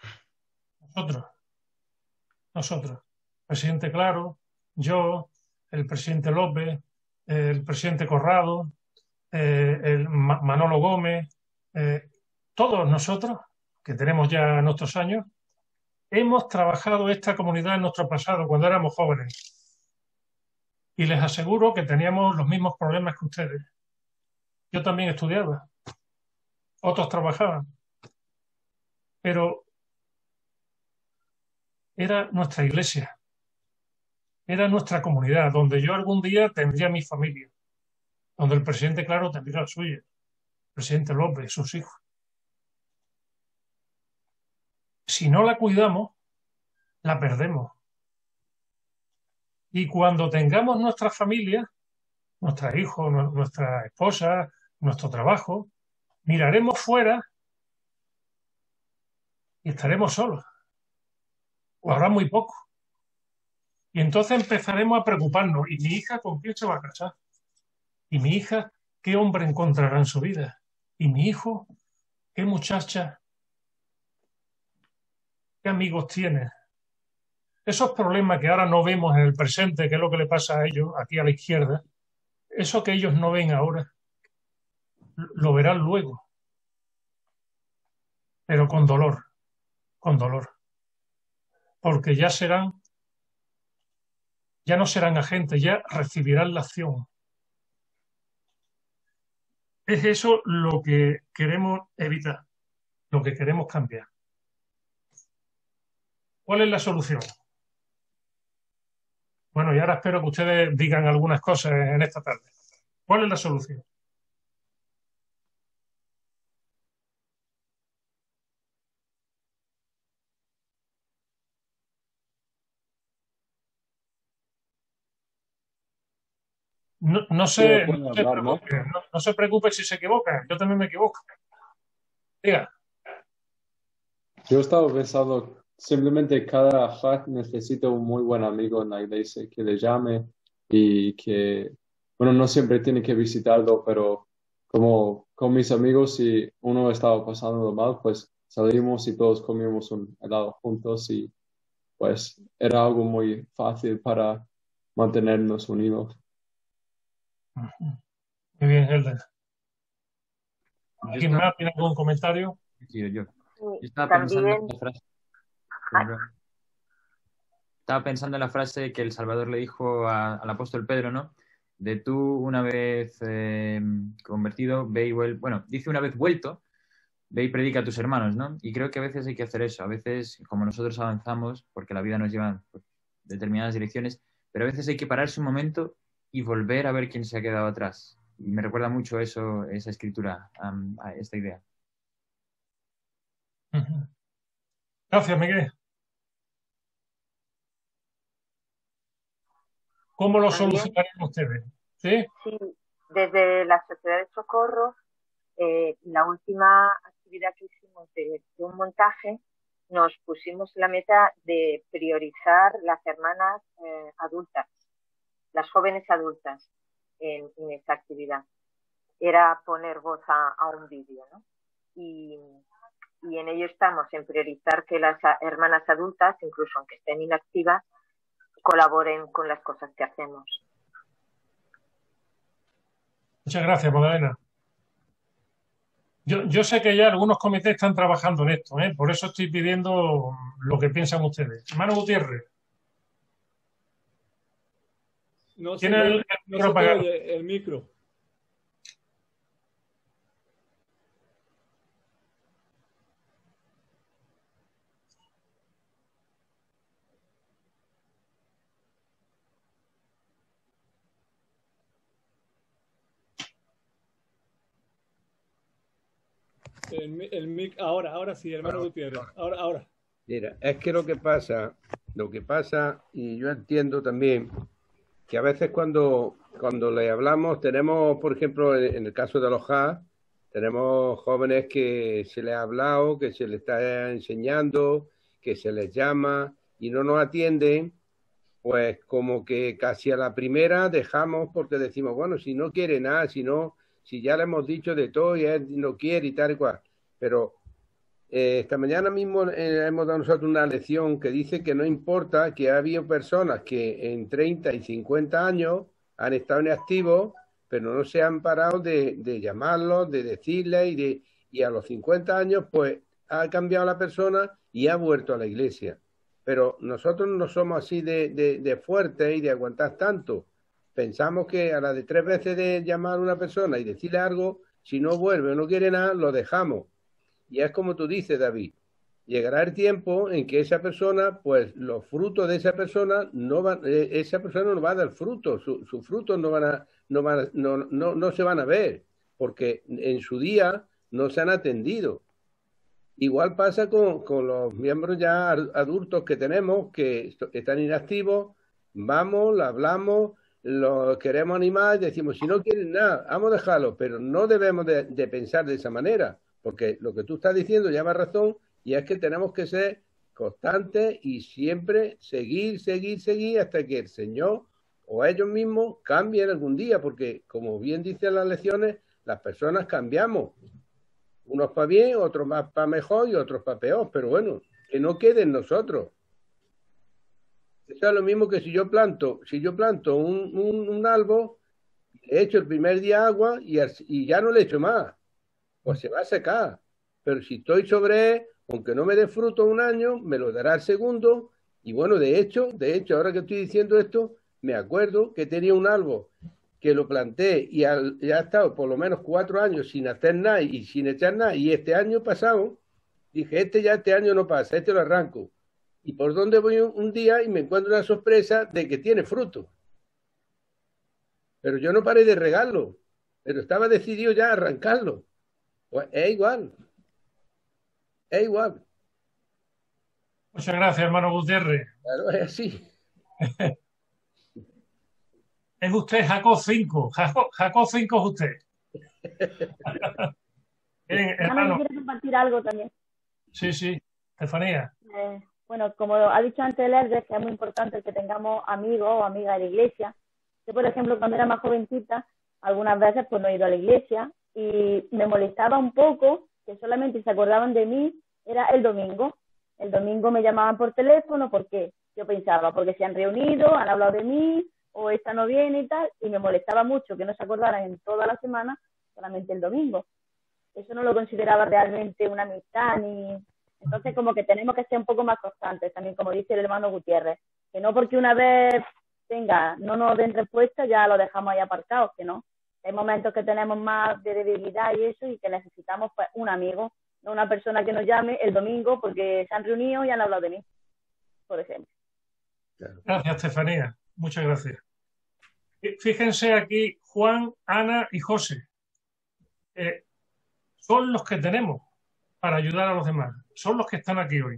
Nosotros. El presidente Claro, yo, el presidente López, el presidente Corrado, el Manolo Gómez, todos nosotros, que tenemos ya nuestros años, hemos trabajado esta comunidad en nuestro pasado, cuando éramos jóvenes. Y les aseguro que teníamos los mismos problemas que ustedes. Yo también estudiaba. Otros trabajaban. Pero era nuestra iglesia. Era nuestra comunidad, donde yo algún día tendría mi familia. Donde el presidente Claro tendría la suya. presidente López, sus hijos. Si no la cuidamos, la perdemos. Y cuando tengamos nuestra familia, nuestros hijos, nuestra esposa, nuestro trabajo, miraremos fuera y estaremos solos. O habrá muy poco. Y entonces empezaremos a preocuparnos. ¿Y mi hija con quién se va a casar? ¿Y mi hija qué hombre encontrará en su vida? ¿Y mi hijo qué muchacha, qué amigos tiene? Esos problemas que ahora no vemos en el presente, que es lo que le pasa a ellos, aquí a la izquierda, eso que ellos no ven ahora, lo verán luego. Pero con dolor, porque ya no serán agentes, ya recibirán la acción. Es eso lo que queremos evitar, lo que queremos cambiar. ¿Cuál es la solución? Bueno, y ahora espero que ustedes digan algunas cosas en esta tarde. ¿Cuál es la solución? No se preocupe si se equivocan. Yo también me equivoco. Diga. Yo estaba pensando, simplemente cada haj necesita un muy buen amigo en la iglesia que le llame y que, bueno, no siempre tiene que visitarlo, pero como con mis amigos, si uno estaba pasando mal, pues salimos y todos comíamos un helado juntos y pues era algo muy fácil para mantenernos unidos. Muy bien, Helder. ¿Alguien más tiene algún comentario? Sí, yo estaba pensando en la frase. Estaba pensando en la frase que el Salvador le dijo al apóstol Pedro, ¿no? De tú una vez convertido, ve y vuelve. Bueno, dice una vez vuelto, ve y predica a tus hermanos, ¿no? Y creo que a veces hay que hacer eso. A veces, como nosotros avanzamos, porque la vida nos lleva por determinadas direcciones, pero a veces hay que pararse un momento y volver a ver quién se ha quedado atrás. Y me recuerda mucho eso, esa escritura, a esta idea. Gracias, Miguel. ¿Cómo lo solucionarían ustedes? ¿Sí? Sí, desde la Sociedad de Socorro, la última actividad que hicimos de un montaje, nos pusimos la meta de priorizar las hermanas adultas, las jóvenes adultas en esta actividad. Era poner voz a un vídeo, ¿no? Y en ello estamos, en priorizar que las hermanas adultas, incluso aunque estén inactivas, colaboren con las cosas que hacemos. Muchas gracias, Magdalena. Yo sé que ya algunos comités están trabajando en esto, ¿eh? Por eso estoy pidiendo lo que piensan ustedes. Hermano Gutiérrez. No ¿Tiene el micro apagado? El micro. El mic, ahora sí, hermano Gutiérrez. Ahora. Mira, es que lo que pasa, y yo entiendo también que a veces cuando le hablamos, tenemos, por ejemplo, en el caso de los JA, tenemos jóvenes que se les ha hablado, que se les está enseñando, que se les llama y no nos atienden, pues como que casi a la primera dejamos porque decimos, bueno, si no quiere nada, si ya le hemos dicho de todo y él no quiere y tal y cual. Pero esta mañana mismo hemos dado nosotros una lección que dice que no importa que ha habido personas que en 30 y 50 años han estado inactivos, pero no se han parado de llamarlos, de decirles y a los 50 años pues ha cambiado la persona y ha vuelto a la iglesia. Pero nosotros no somos así de fuertes y de aguantar tanto. Pensamos que a la de 3 veces de llamar a una persona y decirle algo, si no vuelve o no quiere nada, lo dejamos. Y es como tú dices, David, llegará el tiempo en que esa persona, pues los frutos de esa persona no va a dar frutos, sus frutos no se van a ver, porque en su día no se han atendido. Igual pasa con los miembros ya adultos que tenemos, que están inactivos, vamos, lo hablamos, lo queremos animar, decimos, si no quieren nada, vamos a dejarlo, pero no debemos de pensar de esa manera, porque lo que tú estás diciendo lleva razón, y es que tenemos que ser constantes y siempre seguir hasta que el Señor o ellos mismos cambien algún día, porque como bien dicen las lecciones, las personas cambiamos. Unos para bien, otros más para mejor y otros para peor, pero bueno, que no quede en nosotros. Eso es lo mismo que si yo planto un árbol, le echo el primer día agua y ya no le echo más, pues se va a secar. Pero si estoy sobre él, aunque no me dé fruto un año, me lo dará el segundo. Y bueno, de hecho, ahora que estoy diciendo esto, me acuerdo que tenía un árbol que lo planté y ya ha estado por lo menos 4 años sin hacer nada y sin echar nada. Y este año pasado, dije, este año no pasa, lo arranco. Y por donde voy un día y me encuentro una sorpresa de que tiene fruto. Pero yo no paré de regarlo, pero estaba decidido ya a arrancarlo. Pues es igual. Muchas gracias, hermano Gutiérrez. Claro, es así. Es usted Jacob 5. Jacob 5 es usted. Bien, hermano. Quiero compartir algo también. Sí, Estefanía. Bueno, como ha dicho antes el Herdes, que es muy importante que tengamos amigos o amigas de la iglesia. Yo, por ejemplo, cuando era más jovencita, algunas veces pues no he ido a la iglesia y me molestaba un poco que solamente se acordaban de mí, era el domingo. El domingo me llamaban por teléfono, ¿por qué? Yo pensaba, porque se han reunido, han hablado de mí, o esta no viene y tal, y me molestaba mucho que no se acordaran en toda la semana, solamente el domingo. Eso no lo consideraba realmente una amistad, Entonces como que tenemos que ser un poco más constantes, también como dice el hermano Gutiérrez, que no porque una vez no nos den respuesta ya lo dejamos ahí aparcados, que no. Hay momentos que tenemos más de debilidad y eso, y que necesitamos pues un amigo, no una persona que nos llame el domingo porque se han reunido y han hablado de mí, por ejemplo. Gracias, Estefanía. Muchas gracias. Fíjense aquí, Juan, Ana y José. Son los que tenemos para ayudar a los demás. Son los que están aquí hoy.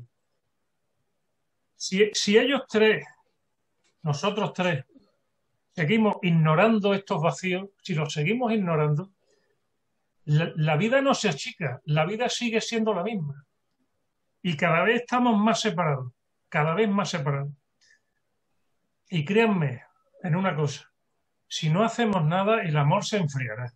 Si ellos tres, nosotros tres, seguimos ignorando estos vacíos, si los seguimos ignorando, la vida no se achica, la vida sigue siendo la misma. Y cada vez estamos más separados, cada vez más separados. Y créanme en una cosa, si no hacemos nada, el amor se enfriará.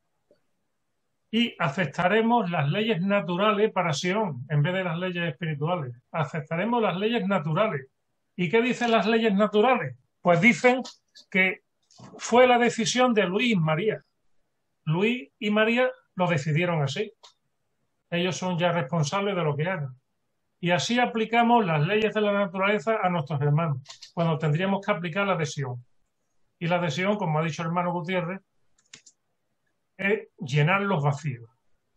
Y aceptaremos las leyes naturales para Sion, en vez de las leyes espirituales. Aceptaremos las leyes naturales. ¿Y qué dicen las leyes naturales? Pues dicen que fue la decisión de Luis y María. Luis y María lo decidieron así. Ellos son ya responsables de lo que hagan. Y así aplicamos las leyes de la naturaleza a nuestros hermanos, cuando tendríamos que aplicar la adhesión. Y la adhesión, como ha dicho el hermano Gutiérrez, es llenar los vacíos.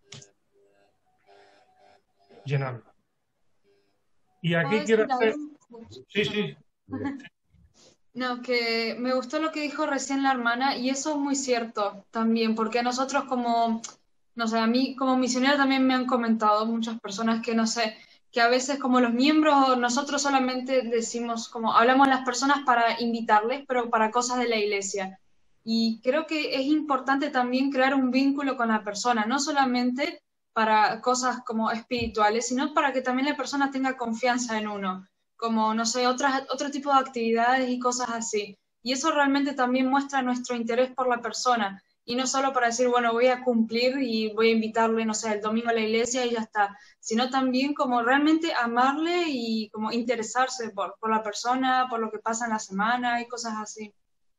Llenarlos. Y aquí quiero hacer... Sí. No, que me gustó lo que dijo recién la hermana y eso es muy cierto también, porque nosotros como, no sé, a mí como misionera también me han comentado muchas personas que, no sé, que a veces como los miembros nosotros solamente decimos, como hablamos a las personas para invitarles, pero para cosas de la iglesia. Y creo que es importante también crear un vínculo con la persona, no solamente para cosas como espirituales, sino para que también la persona tenga confianza en uno, como, no sé, otro tipo de actividades y cosas así. Y eso realmente también muestra nuestro interés por la persona, y no solo para decir, bueno, voy a cumplir y voy a invitarle, no sé, el domingo a la iglesia y ya está, sino también como realmente amarle y como interesarse por la persona, por lo que pasa en la semana y cosas así.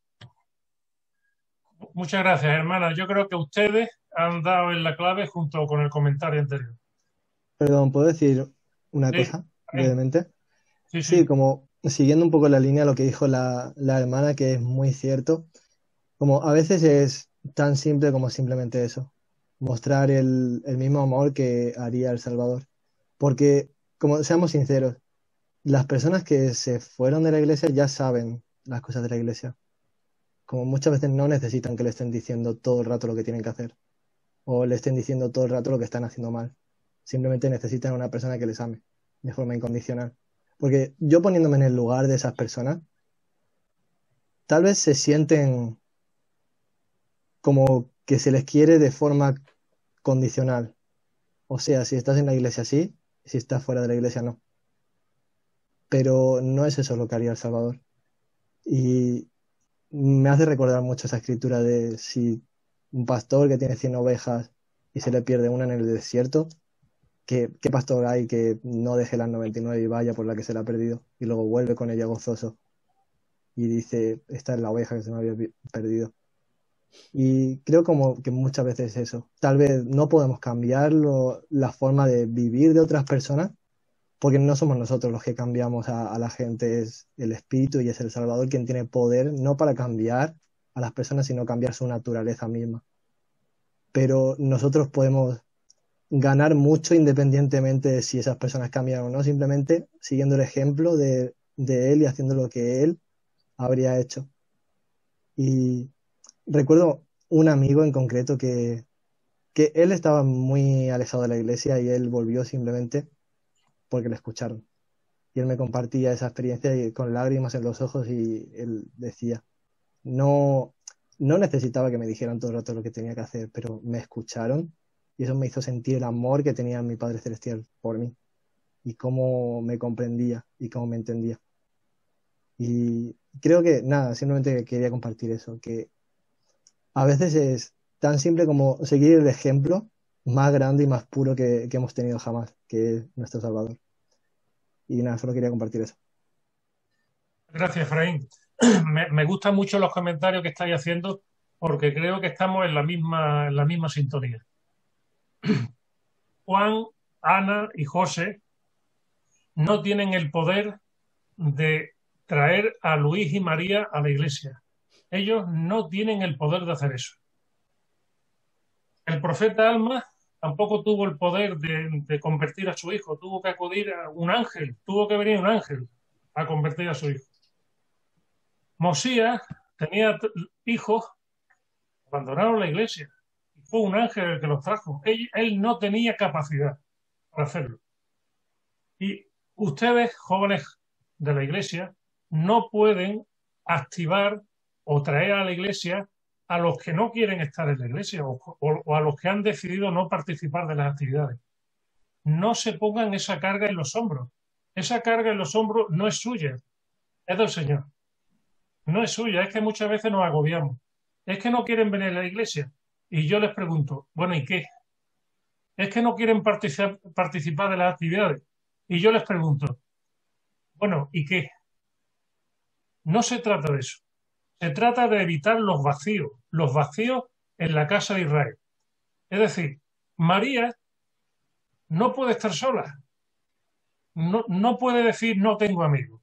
Muchas gracias, hermana. Yo creo que ustedes han dado en la clave junto con el comentario anterior. Perdón, ¿puedo decir una cosa brevemente? Sí, como siguiendo un poco la línea de lo que dijo la hermana, que es muy cierto. Como a veces es tan simple como simplemente eso, mostrar el mismo amor que haría El Salvador. Porque, como seamos sinceros, las personas que se fueron de la iglesia ya saben las cosas de la iglesia. Como muchas veces no necesitan que le estén diciendo todo el rato lo que tienen que hacer. o le estén diciendo todo el rato lo que están haciendo mal. Simplemente necesitan una persona que les ame de forma incondicional. Porque yo poniéndome en el lugar de esas personas, tal vez se sienten como que se les quiere de forma condicional. O sea, si estás en la iglesia sí, si estás fuera de la iglesia no. Pero no es eso lo que haría El Salvador. Y me hace recordar mucho esa escritura de si un pastor que tiene 100 ovejas y se le pierde una en el desierto, ¿qué pastor hay que no deje las 99 y vaya por la que se le ha perdido y luego vuelve con ella gozoso y dice, esta es la oveja que se me había perdido? Y creo como que muchas veces eso. Tal vez no podemos cambiar la forma de vivir de otras personas, porque no somos nosotros los que cambiamos a la gente, es el Espíritu y es el Salvador quien tiene poder, no para cambiar a las personas, sino cambiar su naturaleza misma. Pero nosotros podemos ganar mucho independientemente de si esas personas cambian o no, simplemente siguiendo el ejemplo de él y haciendo lo que él habría hecho. Y recuerdo un amigo en concreto que él estaba muy alejado de la iglesia y él volvió simplemente porque le escucharon. Y él me compartía esa experiencia y con lágrimas en los ojos y él decía, no necesitaba que me dijeran todo el rato lo que tenía que hacer, pero me escucharon y eso me hizo sentir el amor que tenía mi Padre Celestial por mí y cómo me comprendía y cómo me entendía. Y creo que, nada, simplemente quería compartir eso, que a veces es tan simple como seguir el ejemplo más grande y más puro que hemos tenido jamás, que es nuestro Salvador. Y nada, solo quería compartir eso. Gracias, Efraín. Me gustan mucho los comentarios que estáis haciendo porque creo que estamos en la misma sintonía. Juan, Ana y José no tienen el poder de traer a Luis y María a la iglesia. Ellos no tienen el poder de hacer eso. El profeta Alma tampoco tuvo el poder de convertir a su hijo. Tuvo que acudir a un ángel, tuvo que venir un ángel a convertir a su hijo. Mosías tenía hijos, abandonaron la iglesia. Fue un ángel el que los trajo. Él no tenía capacidad para hacerlo. Y ustedes, jóvenes de la iglesia, no pueden activar o traer a la iglesia a los que no quieren estar en la iglesia o a los que han decidido no participar de las actividades. No se pongan esa carga en los hombros. Esa carga en los hombros no es suya, es del Señor. No es suya, es que muchas veces nos agobiamos. Es que no quieren venir a la iglesia. Y yo les pregunto, bueno, ¿y qué? Es que no quieren participar de las actividades. Y yo les pregunto, bueno, ¿y qué? No se trata de eso. Se trata de evitar los vacíos en la casa de Israel. Es decir, María no puede estar sola. No puede decir no tengo amigos.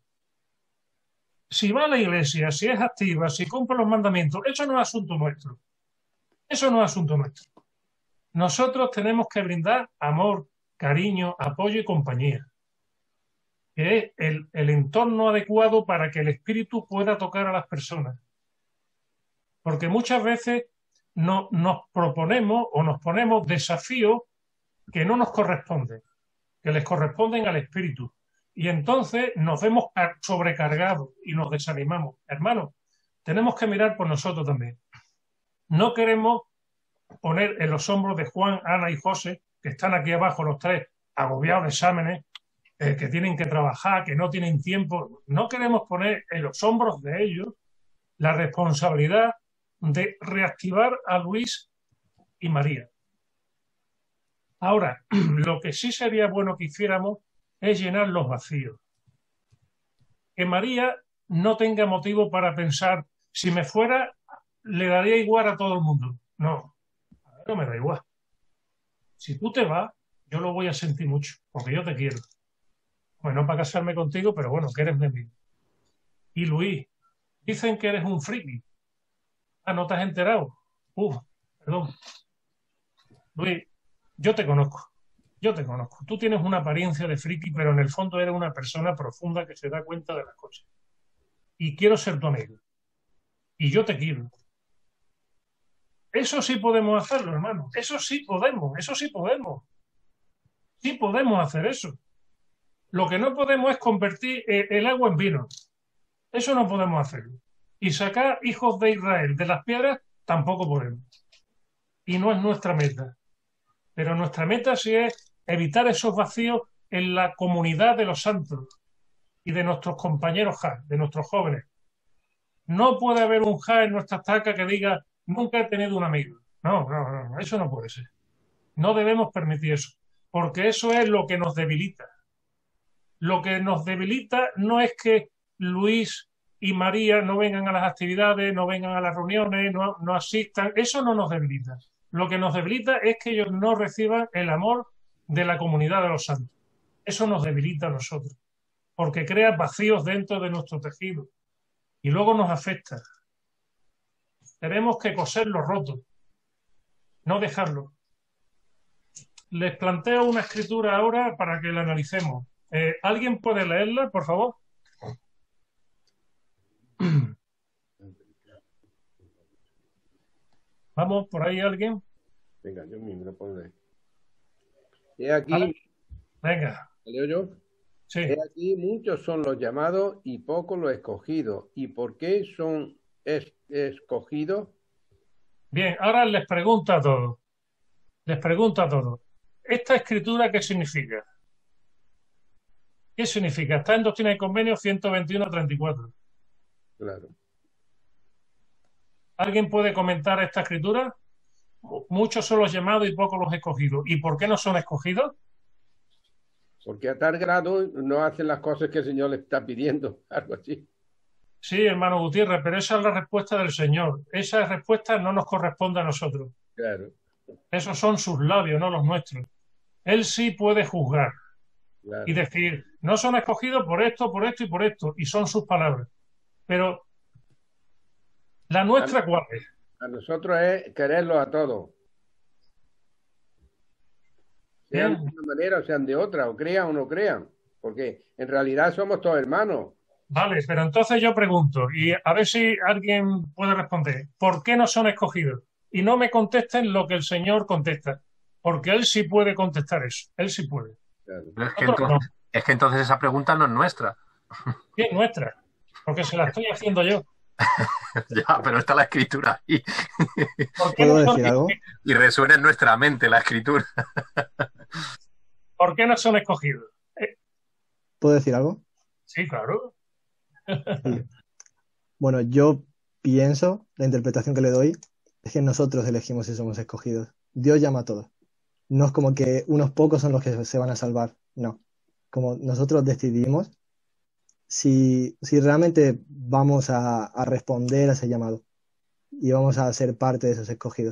Si va a la iglesia, si es activa, si cumple los mandamientos, eso no es asunto nuestro. Eso no es asunto nuestro. Nosotros tenemos que brindar amor, cariño, apoyo y compañía, que es el entorno adecuado para que el Espíritu pueda tocar a las personas. Porque muchas veces nos proponemos o nos ponemos desafíos que no nos corresponden, que les corresponden al Espíritu. Y entonces nos vemos sobrecargados y nos desanimamos. Hermanos, tenemos que mirar por nosotros también. No queremos poner en los hombros de Juan, Ana y José, que están aquí abajo los tres, agobiados de exámenes, que tienen que trabajar, que no tienen tiempo. No queremos poner en los hombros de ellos la responsabilidad de reactivar a Luis y María. Ahora, lo que sí sería bueno que hiciéramos es llenar los vacíos. Que María no tenga motivo para pensar, si me fuera, le daría igual a todo el mundo. No me da igual. Si tú te vas, yo lo voy a sentir mucho, porque yo te quiero. Bueno, no para casarme contigo, pero bueno, que eres de mí. Y Luis, dicen que eres un friki. Ah, ¿no te has enterado? Perdón. Luis, yo te conozco. Tú tienes una apariencia de friki, pero en el fondo eres una persona profunda que se da cuenta de las cosas. Y quiero ser tu amigo. Y yo te quiero. Eso sí podemos hacerlo, hermano. Eso sí podemos. Sí podemos hacer eso. Lo que no podemos es convertir el agua en vino. Eso no podemos hacerlo. Y sacar hijos de Israel de las piedras tampoco podemos. Y no es nuestra meta. Pero nuestra meta sí es evitar esos vacíos en la comunidad de los santos y de nuestros compañeros JA, de nuestros jóvenes. No puede haber un JA en nuestra estaca que diga, nunca he tenido un amigo. No, eso no puede ser. No debemos permitir eso, porque eso es lo que nos debilita. Lo que nos debilita no es que Luis y María no vengan a las actividades, no vengan a las reuniones, no asistan. Eso no nos debilita. Lo que nos debilita es que ellos no reciban el amor de la comunidad de los santos. Eso nos debilita a nosotros, porque crea vacíos dentro de nuestro tejido y luego nos afecta. Tenemos que coser lo roto, no dejarlo. Les planteo una escritura ahora para que la analicemos. ¿Alguien puede leerla, por favor? Vamos, por ahí alguien. Venga, yo mismo lo puedo leer. He aquí, venga. ¿Leo yo? Sí. He aquí, muchos son los llamados y pocos los escogidos. ¿Y por qué son escogidos? Bien, ahora les pregunto a todos. ¿Esta escritura qué significa? ¿Qué significa? Está en Doctrina y Convenios 121-34. Claro. ¿Alguien puede comentar esta escritura? Muchos son los llamados y pocos los escogidos. ¿Y por qué no son escogidos? Porque a tal grado no hacen las cosas que el Señor les está pidiendo, algo así. Sí, hermano Gutiérrez, pero esa es la respuesta del Señor. Esa respuesta no nos corresponde a nosotros. Claro. Esos son sus labios, no los nuestros. Él sí puede juzgar y decir, no son escogidos por esto y por esto, y son sus palabras. Pero la nuestra, ¿cuál es? A nosotros es quererlos a todos. Sean de una manera o sean de otra, o crean o no crean, porque en realidad somos todos hermanos. Vale, pero entonces yo pregunto, y a ver si alguien puede responder, ¿por qué no son escogidos? Y no me contesten lo que el Señor contesta, porque Él sí puede contestar eso, Él sí puede. Pero es que entonces esa pregunta no es nuestra. Sí, es nuestra, porque se la estoy haciendo yo. Ya, pero está la escritura ahí. ¿Puedo decir algo? Y resuena en nuestra mente la escritura. ¿Por qué no son escogidos? ¿Puedo decir algo? Sí, claro. Sí. Bueno, yo pienso, la interpretación que le doy es que nosotros elegimos si somos escogidos. Dios llama a todos. No es como que unos pocos son los que se van a salvar. No. Como nosotros decidimos si realmente vamos a responder a ese llamado y vamos a ser parte de esos escogidos.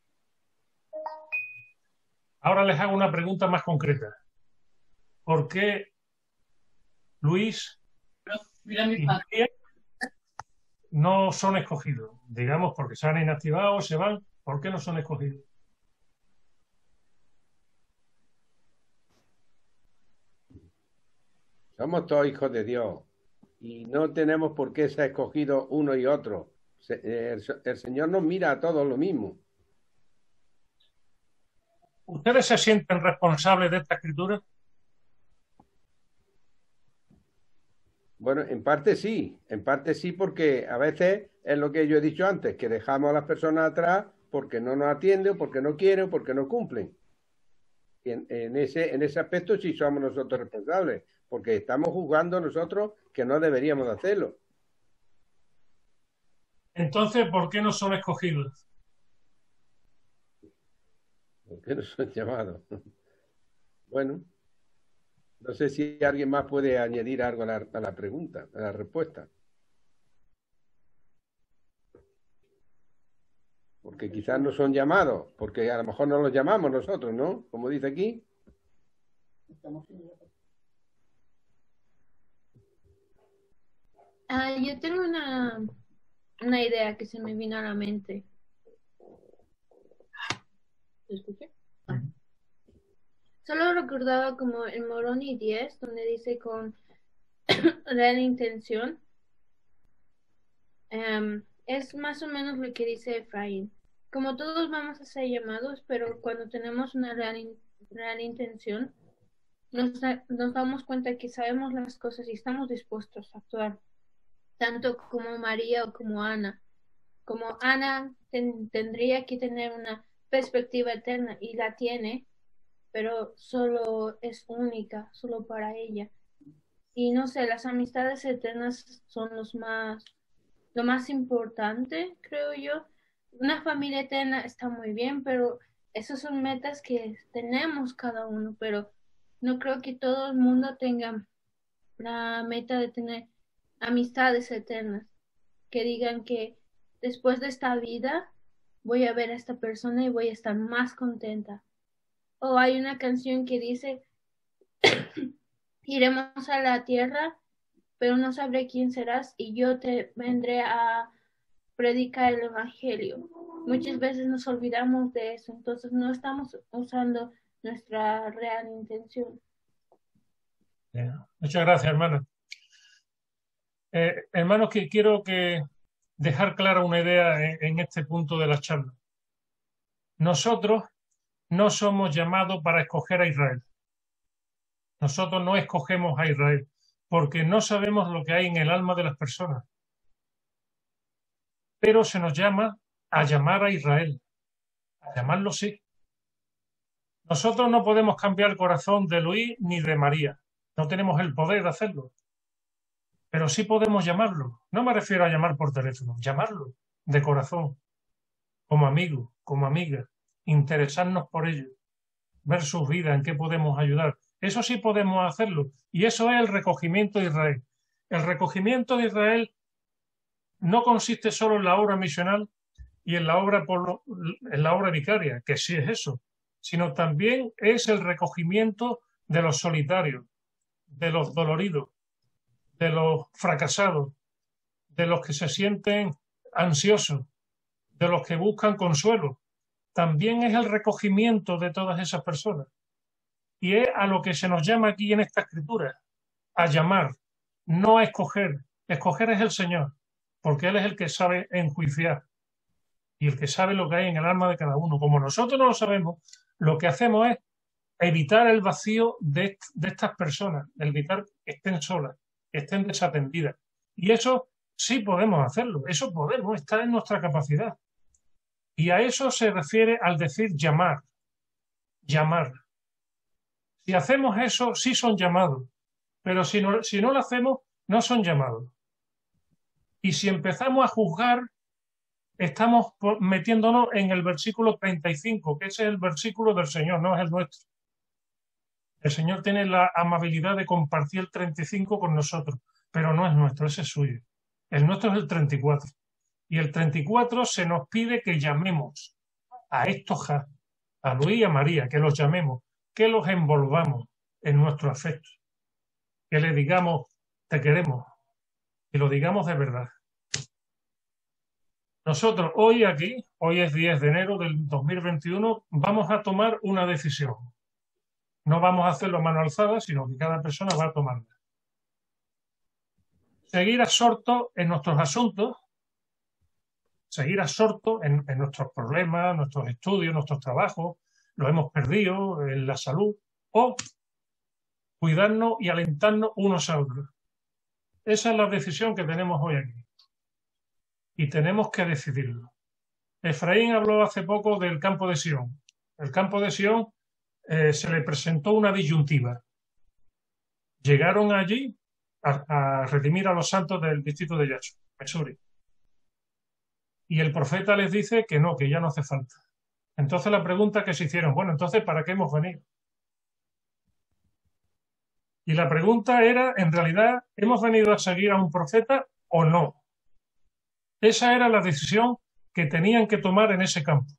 Ahora les hago una pregunta más concreta. ¿Por qué Luis y María no son escogidos? Digamos, porque se han inactivado, se van. ¿Por qué no son escogidos? Somos todos hijos de Dios y no tenemos por qué ser escogidos uno y otro. El Señor nos mira a todos lo mismo. ¿Ustedes se sienten responsables de esta escritura? Bueno, en parte sí porque a veces es lo que yo he dicho antes, que dejamos a las personas atrás porque no nos atienden, o porque no quieren, o porque no cumplen. Y en ese aspecto sí somos nosotros responsables, porque estamos juzgando nosotros que no deberíamos hacerlo. Entonces, ¿por qué no son escogidos? ¿Por qué no son llamados? Bueno, no sé si alguien más puede añadir algo a la pregunta, a la respuesta. Porque quizás no son llamados, porque a lo mejor no los llamamos nosotros, ¿no? Como dice aquí. Yo tengo una idea que se me vino a la mente. ¿Lo escuché? Solo recordaba como el Moroni 10, donde dice con real intención. Es más o menos lo que dice Efraín. como todos vamos a ser llamados, pero cuando tenemos una real intención, nos damos cuenta que sabemos las cosas y estamos dispuestos a actuar, tanto como María o como Ana. Como Ana tendría que tener una perspectiva eterna y la tiene, pero solo es única, solo para ella. Y no sé, las amistades eternas son lo más importante, creo yo. Una familia eterna está muy bien, pero esas son metas que tenemos cada uno, pero no creo que todo el mundo tenga la meta de tener amistades eternas, que digan que después de esta vida voy a ver a esta persona y voy a estar más contenta. O hay una canción que dice, iremos a la tierra, pero no sabré quién serás y yo te vendré a predicar el evangelio. Muchas veces nos olvidamos de eso, entonces no estamos usando nuestra real intención. Muchas gracias, hermana. Hermanos, que quiero dejar clara una idea en este punto de la charla. Nosotros no somos llamados para escoger a Israel. Nosotros no escogemos a Israel porque no sabemos lo que hay en el alma de las personas. Pero se nos llama a llamar a Israel, a llamarlo sí. Nosotros no podemos cambiar el corazón de Luis ni de María. No tenemos el poder de hacerlo. Pero sí podemos llamarlo. No me refiero a llamar por teléfono, llamarlo de corazón, como amigo, como amiga, interesarnos por ellos, ver sus vidas, en qué podemos ayudar. Eso sí podemos hacerlo. Y eso es el recogimiento de Israel. El recogimiento de Israel no consiste solo en la obra misional y en la obra vicaria, que sí es eso, sino también es el recogimiento de los solitarios, de los doloridos, de los fracasados, de los que se sienten ansiosos, de los que buscan consuelo. También es el recogimiento de todas esas personas. Y es a lo que se nos llama aquí en esta escritura, a llamar, no a escoger. Escoger es el Señor, porque Él es el que sabe enjuiciar y el que sabe lo que hay en el alma de cada uno. Como nosotros no lo sabemos, lo que hacemos es evitar el vacío de estas personas, evitar que estén solas, que estén desatendidas. Y eso sí podemos hacerlo, eso podemos, está en nuestra capacidad. Y a eso se refiere al decir llamar, llamar. Si hacemos eso, sí son llamados, pero si no lo hacemos, no son llamados. Y si empezamos a juzgar, estamos metiéndonos en el versículo 35, que ese es el versículo del Señor, no es el nuestro. El Señor tiene la amabilidad de compartir el 35 con nosotros, pero no es nuestro, ese es suyo. El nuestro es el 34. Y el 34 se nos pide que llamemos a estos a Luis y a María, que los llamemos, que los envolvamos en nuestro afecto, que le digamos, te queremos, y lo digamos de verdad. Nosotros hoy aquí, hoy es 10 de enero del 2021, vamos a tomar una decisión. No vamos a hacerlo a mano alzada, sino que cada persona va a tomarla. Seguir absorto en nuestros asuntos, seguir absorto en nuestros problemas, nuestros estudios, nuestros trabajos, lo hemos perdido en la salud, o cuidarnos y alentarnos unos a otros. Esa es la decisión que tenemos hoy aquí. Y tenemos que decidirlo. Efraín habló hace poco del campo de Sion. El campo de Sion se le presentó una disyuntiva. Llegaron allí a redimir a los santos del distrito de Jackson, Missouri. Y el profeta les dice que no, que ya no hace falta. Entonces la pregunta que se hicieron, bueno, entonces ¿para qué hemos venido? Y la pregunta era, en realidad, ¿hemos venido a seguir a un profeta o no? Esa era la decisión que tenían que tomar en ese campo.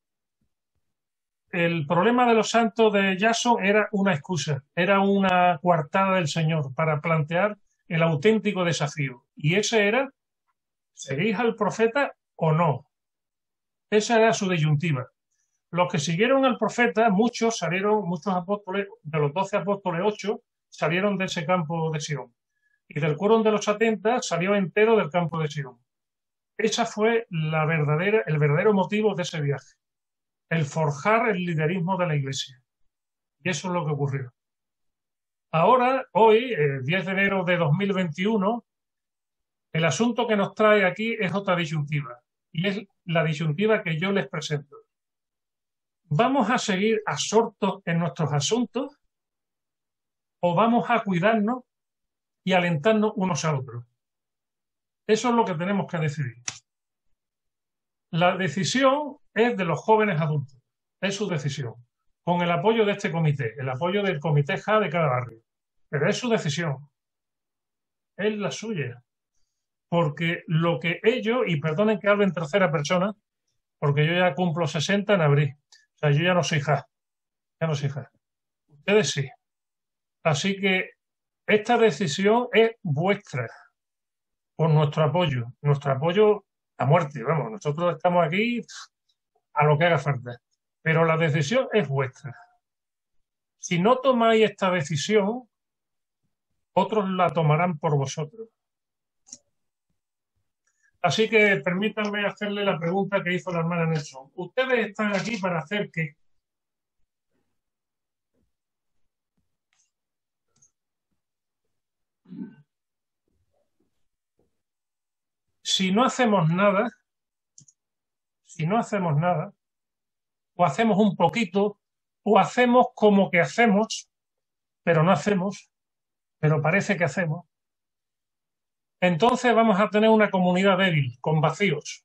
El problema de los santos de Jackson era una excusa, era una coartada del Señor para plantear el auténtico desafío. Y ese era, ¿seguís al profeta o no? Esa era su disyuntiva. Los que siguieron al profeta, muchos apóstoles, de los 12 apóstoles, 8 salieron de ese campo de Sion. Y del quórum de los 70 salió entero del campo de Sion. Esa fue el verdadero motivo de ese viaje, el forjar el liderismo de la Iglesia. Y eso es lo que ocurrió. Ahora, hoy, el 10 de enero de 2021, el asunto que nos trae aquí es otra disyuntiva, y es la disyuntiva que yo les presento. ¿Vamos a seguir absortos en nuestros asuntos o vamos a cuidarnos y alentarnos unos a otros? Eso es lo que tenemos que decidir. La decisión es de los jóvenes adultos, es su decisión, con el apoyo de este comité, el apoyo del comité JA de cada barrio. Pero es su decisión, es la suya. Porque lo que ellos, y perdonen que hable en tercera persona, porque yo ya cumplo 60 en abril, o sea, yo ya no soy JA, ya no soy JA. Ustedes sí. Así que esta decisión es vuestra, con nuestro apoyo a muerte, vamos, nosotros estamos aquí a lo que haga falta, pero la decisión es vuestra. Si no tomáis esta decisión, otros la tomarán por vosotros. Así que permítanme hacerle la pregunta que hizo la hermana Nelson. ¿Ustedes están aquí para hacer qué? Si no hacemos nada, o hacemos un poquito, o hacemos como que hacemos, pero no hacemos, pero parece que hacemos, entonces vamos a tener una comunidad débil, con vacíos.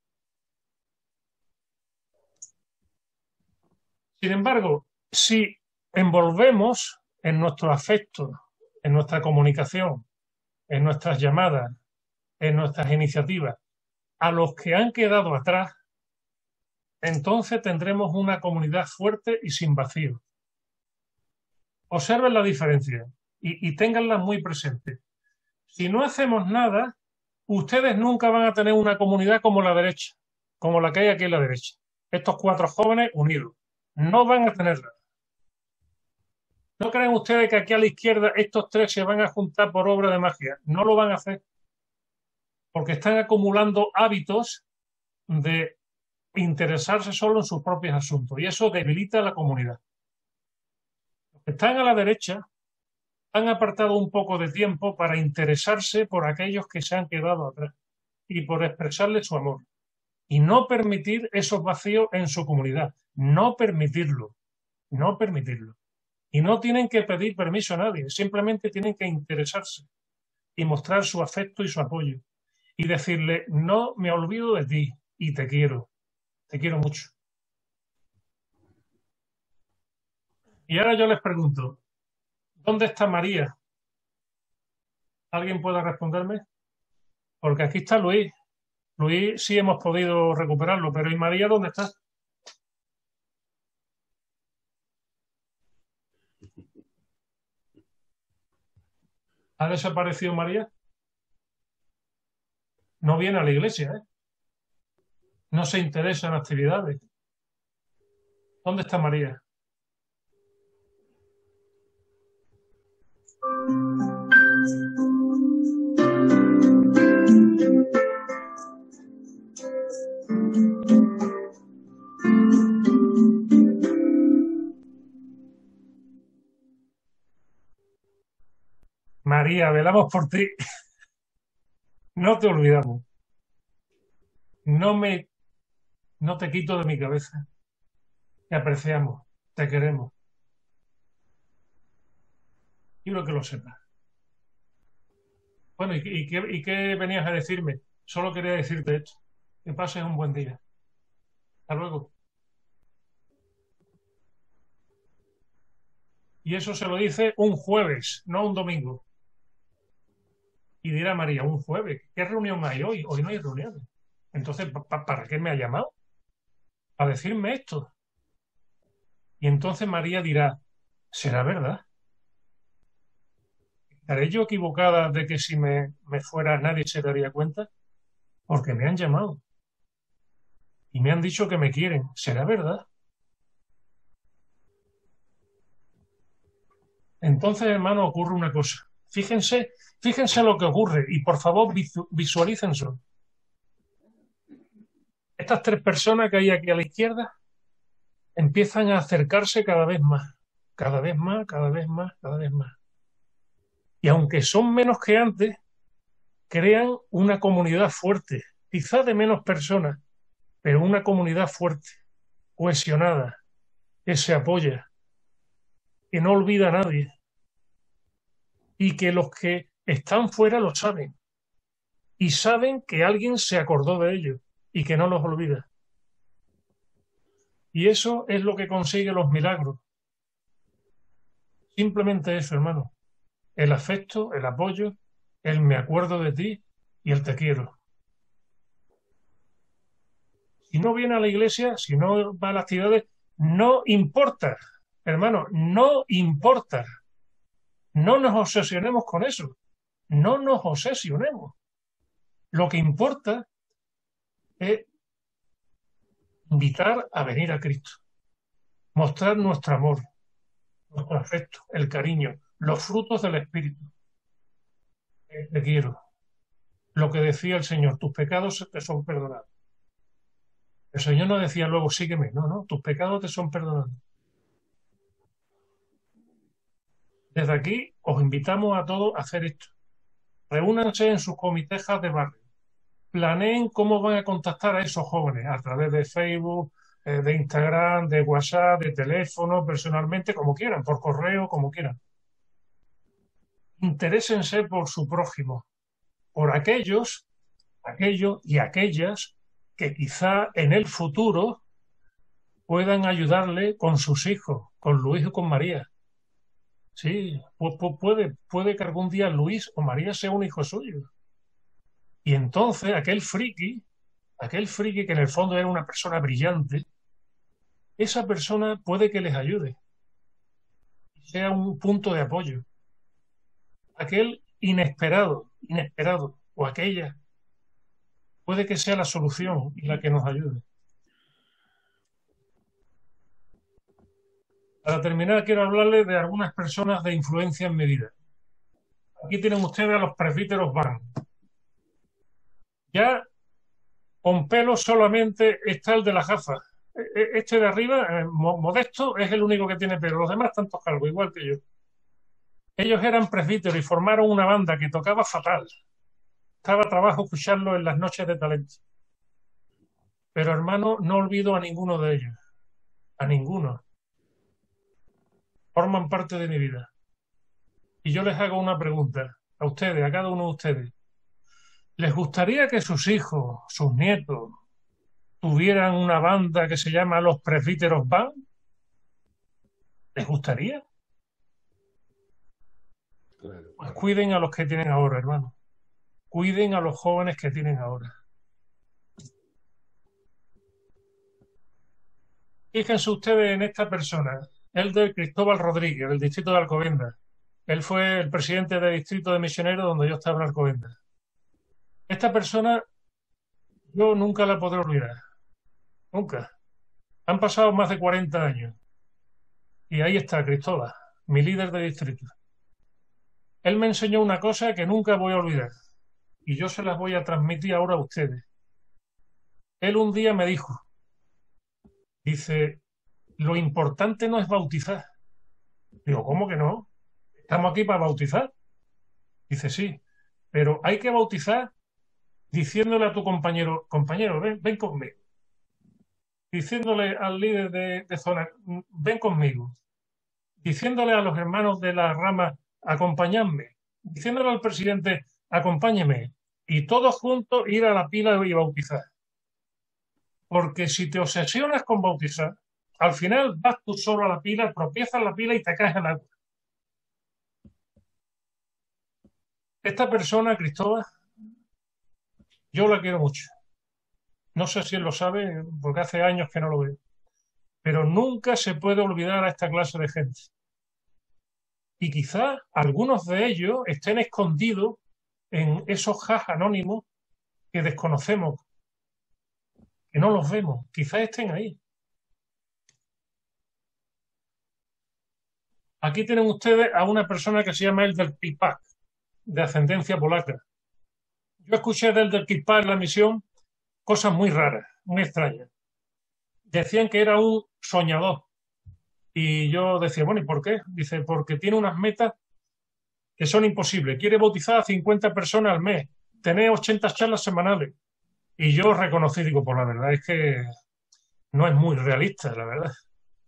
Sin embargo, si envolvemos en nuestro afecto, en nuestra comunicación, en nuestras llamadas, en nuestras iniciativas, a los que han quedado atrás, entonces tendremos una comunidad fuerte y sin vacío. Observen la diferencia y ténganla muy presente. Si no hacemos nada, ustedes nunca van a tener una comunidad como la derecha, como la que hay aquí en la derecha. Estos 4 jóvenes unidos. No van a tenerla. ¿No creen ustedes que aquí a la izquierda estos 3 se van a juntar por obra de magia? No lo van a hacer. Porque están acumulando hábitos de interesarse solo en sus propios asuntos. Y eso debilita a la comunidad. Los que están a la derecha han apartado un poco de tiempo para interesarse por aquellos que se han quedado atrás y por expresarles su amor. Y no permitir esos vacíos en su comunidad. No permitirlo. No permitirlo. Y no tienen que pedir permiso a nadie. Simplemente tienen que interesarse y mostrar su afecto y su apoyo. Y decirle, no me olvido de ti y te quiero mucho. Y ahora yo les pregunto, ¿dónde está María? ¿Alguien puede responderme? Porque aquí está Luis. Luis sí hemos podido recuperarlo, pero ¿y María dónde está? ¿Ha desaparecido María? No viene a la iglesia, ¿eh? No se interesa en actividades. ¿Dónde está María? María, velamos por ti. No te olvidamos. No te quito de mi cabeza. Te apreciamos, te queremos. Quiero que lo sepas. Bueno, ¿y qué venías a decirme? Solo quería decirte esto. Que pases un buen día. Hasta luego. Y eso se lo dice un jueves, no un domingo. Y dirá María, un jueves, ¿qué reunión hay hoy? Hoy no hay reuniones. Entonces, ¿para qué me ha llamado? Para decirme esto. Y entonces María dirá, ¿será verdad? ¿Estaré yo equivocada de que si me fuera nadie se daría cuenta? Porque me han llamado. Y me han dicho que me quieren. ¿Será verdad? Entonces, hermano, ocurre una cosa. Fíjense lo que ocurre y por favor visualícenlo. Estas tres personas que hay aquí a la izquierda empiezan a acercarse cada vez más, cada vez más, cada vez más, cada vez más. Y aunque son menos que antes, crean una comunidad fuerte, quizás de menos personas, pero una comunidad fuerte, cohesionada, que se apoya, que no olvida a nadie y que los que están fuera lo saben y saben que alguien se acordó de ellos y que no los olvida. Y eso es lo que consigue los milagros. Simplemente eso, hermano. El afecto, el apoyo, el me acuerdo de ti y el te quiero. Si no viene a la iglesia, si no va a las actividades, no importa, hermano, no importa. No nos obsesionemos con eso. No nos obsesionemos. Lo que importa es invitar a venir a Cristo. Mostrar nuestro amor, nuestro afecto, el cariño, los frutos del Espíritu. Te quiero. Lo que decía el Señor, tus pecados te son perdonados. El Señor no decía luego, sígueme. No, no, tus pecados te son perdonados. Desde aquí os invitamos a todos a hacer esto. Reúnanse en sus comitejas de barrio. Planeen cómo van a contactar a esos jóvenes a través de Facebook, de Instagram, de WhatsApp, de teléfono, personalmente, como quieran, por correo, como quieran. Interésense por su prójimo, por aquellos y aquellas que quizá en el futuro puedan ayudarle con sus hijos, con Luis o con María. Sí, puede que algún día Luis o María sea un hijo suyo. Y entonces aquel friki que en el fondo era una persona brillante, esa persona puede que les ayude, sea un punto de apoyo. Aquel inesperado, o aquella, puede que sea la solución y la que nos ayude. Para terminar, quiero hablarles de algunas personas de influencia en mi vida. Aquí tienen ustedes a los presbíteros Van. Ya con pelo solamente está el de las gafas. Este de arriba, Modesto, es el único que tiene pelo. Los demás están todos calvos, igual que yo. Ellos eran presbíteros y formaron una banda que tocaba fatal. Estaba trabajo escucharlo en las noches de talento. Pero hermano, no olvido a ninguno de ellos. A ninguno. Forman parte de mi vida. Y yo les hago una pregunta a ustedes, a cada uno de ustedes. ¿Les gustaría que sus hijos, sus nietos, tuvieran una banda que se llama Los Presbíteros Van? ¿Les gustaría? Pues cuiden a los que tienen ahora, hermano. Cuiden a los jóvenes que tienen ahora. Fíjense ustedes en esta persona, el de Cristóbal Rodríguez, del distrito de Alcobendas. Él fue el presidente del distrito de Misioneros donde yo estaba en Alcobendas. Esta persona yo nunca la podré olvidar. Nunca. Han pasado más de 40 años. Y ahí está Cristóbal, mi líder de distrito. Él me enseñó una cosa que nunca voy a olvidar. Y yo se las voy a transmitir ahora a ustedes. Él un día me dijo, dice, lo importante no es bautizar. Digo, ¿cómo que no? ¿Estamos aquí para bautizar? Dice, sí, pero hay que bautizar diciéndole a tu compañero, ven conmigo. Diciéndole al líder de zona, ven conmigo. Diciéndole a los hermanos de la rama, acompañadme. Diciéndole al presidente, acompáñeme. Y todos juntos ir a la pila y bautizar. Porque si te obsesionas con bautizar, al final vas tú solo a la pila, tropiezas la pila y te caes al agua. Esta persona, Cristóbal, yo la quiero mucho. No sé si él lo sabe, porque hace años que no lo veo. Pero nunca se puede olvidar a esta clase de gente. Y quizás algunos de ellos estén escondidos en esos hashs anónimos que desconocemos, que no los vemos. Quizás estén ahí. Aquí tienen ustedes a una persona que se llama Elder Kilpack, de ascendencia polaca. Yo escuché de Elder Kilpack en la misión cosas muy raras. muy extrañas. Decían que era un soñador. Y yo decía, bueno, ¿y por qué? Dice, porque tiene unas metas que son imposibles. Quiere bautizar a 50 personas al mes, tener 80 charlas semanales. Y yo reconocí, digo, pues la verdad es que no es muy realista, la verdad.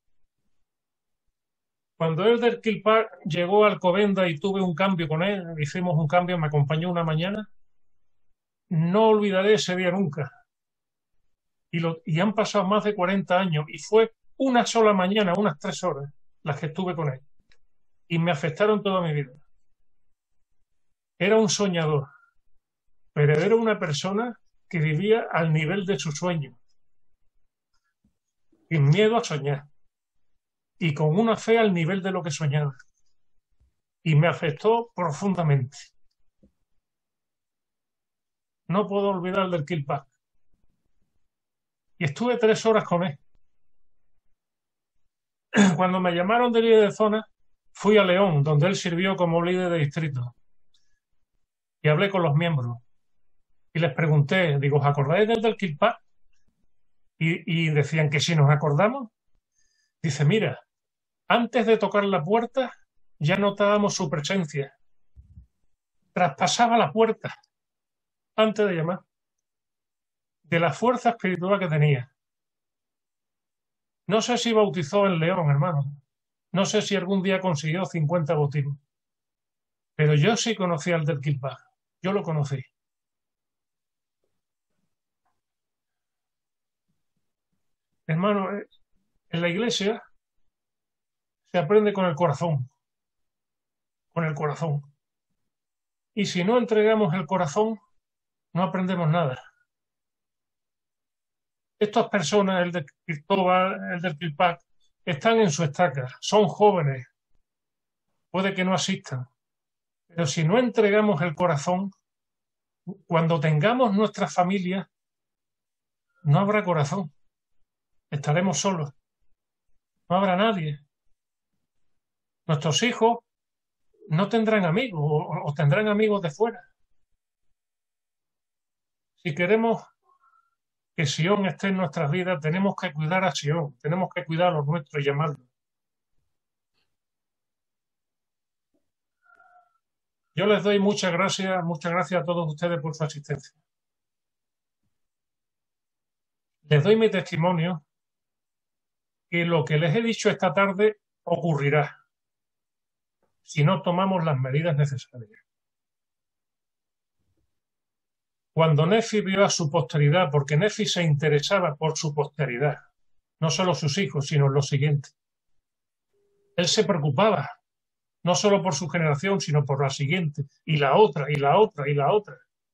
Cuando Elder Kilpack llegó a Alcobendas y tuve un cambio con él, hicimos un cambio, me acompañó una mañana, no olvidaré ese día nunca. Y han pasado más de 40 años y fue una sola mañana, unas 3 horas, las que estuve con él. Y me afectaron toda mi vida. Era un soñador, pero era una persona que vivía al nivel de su sueño, sin miedo a soñar y con una fe al nivel de lo que soñaba. Y me afectó profundamente. No puedo olvidar del Kilpack. Y estuve 3 horas con él. Cuando me llamaron de líder de zona, fui a León, donde él sirvió como líder de distrito. Y hablé con los miembros. Y les pregunté, digo, ¿os acordáis del Kilpack? Y decían que si nos acordamos. Dice, mira, antes de tocar la puerta ya notábamos su presencia. Traspasaba la puerta antes de llamar. De la fuerza espiritual que tenía. No sé si bautizó en León, hermano. No sé si algún día consiguió 50 bautismos. Pero yo sí conocí al del Kilpack. Yo lo conocí. Hermano, en la iglesia se aprende con el corazón. Con el corazón. Y si no entregamos el corazón, no aprendemos nada. Estas personas, el de Cristóbal, el del Kilpack, están en su estaca, son jóvenes, puede que no asistan, pero si no entregamos el corazón, cuando tengamos nuestra familia, no habrá corazón, estaremos solos, no habrá nadie. Nuestros hijos no tendrán amigos o tendrán amigos de fuera. Si queremos que Sion esté en nuestras vidas, tenemos que cuidar a Sion, tenemos que cuidar a los nuestros y llamarlos. Yo les doy muchas gracias a todos ustedes por su asistencia. Les doy mi testimonio que lo que les he dicho esta tarde ocurrirá si no tomamos las medidas necesarias. Cuando Nefi vio a su posteridad, porque Nefi se interesaba por su posteridad, no solo sus hijos, sino los siguientes, él se preocupaba, no solo por su generación, sino por la siguiente, y la otra, y la otra, y la otra.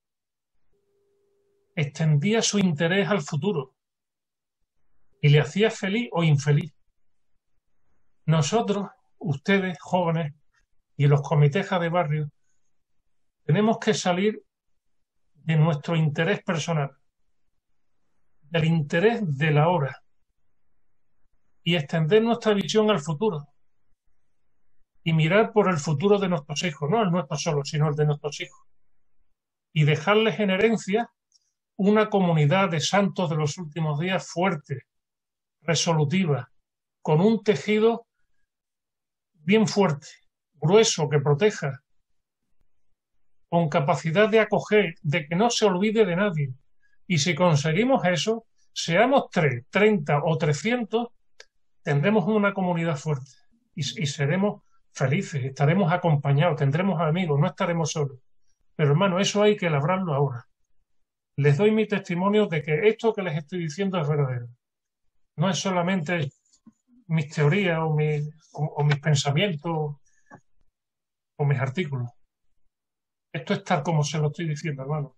Extendía su interés al futuro y le hacía feliz o infeliz. Nosotros, ustedes, jóvenes, y los comités de barrio, tenemos que salir de nuestro interés personal, del interés de la hora, y extender nuestra visión al futuro y mirar por el futuro de nuestros hijos, no el nuestro solo, sino el de nuestros hijos, y dejarles en herencia una comunidad de santos de los últimos días fuerte, resolutiva, con un tejido bien fuerte, grueso, que proteja, con capacidad de acoger, de que no se olvide de nadie. Y si conseguimos eso, seamos 3, 30 o 300, tendremos una comunidad fuerte y seremos felices, estaremos acompañados, tendremos amigos, no estaremos solos. Pero hermano, eso hay que labrarlo ahora. Les doy mi testimonio de que esto que les estoy diciendo es verdadero. No es solamente mis teorías o mis pensamientos o mis artículos. Esto es tal como se lo estoy diciendo, hermano.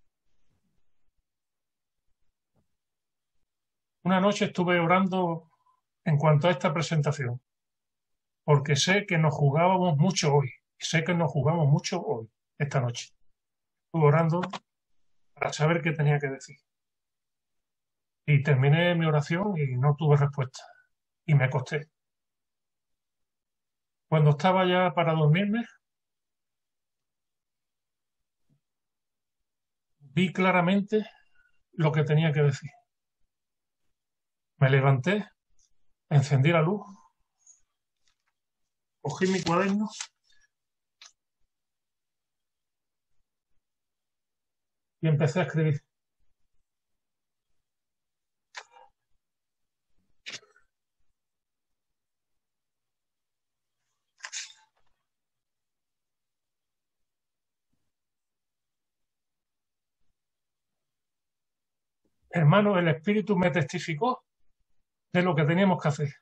Una noche estuve orando en cuanto a esta presentación, porque sé que nos jugábamos mucho hoy. Sé que nos jugamos mucho hoy, esta noche. Estuve orando para saber qué tenía que decir. Y terminé mi oración y no tuve respuesta. Y me acosté. Cuando estaba ya para dormirme, vi claramente lo que tenía que decir. Me levanté, encendí la luz, cogí mi cuaderno y empecé a escribir. Hermano, el Espíritu me testificó de lo que teníamos que hacer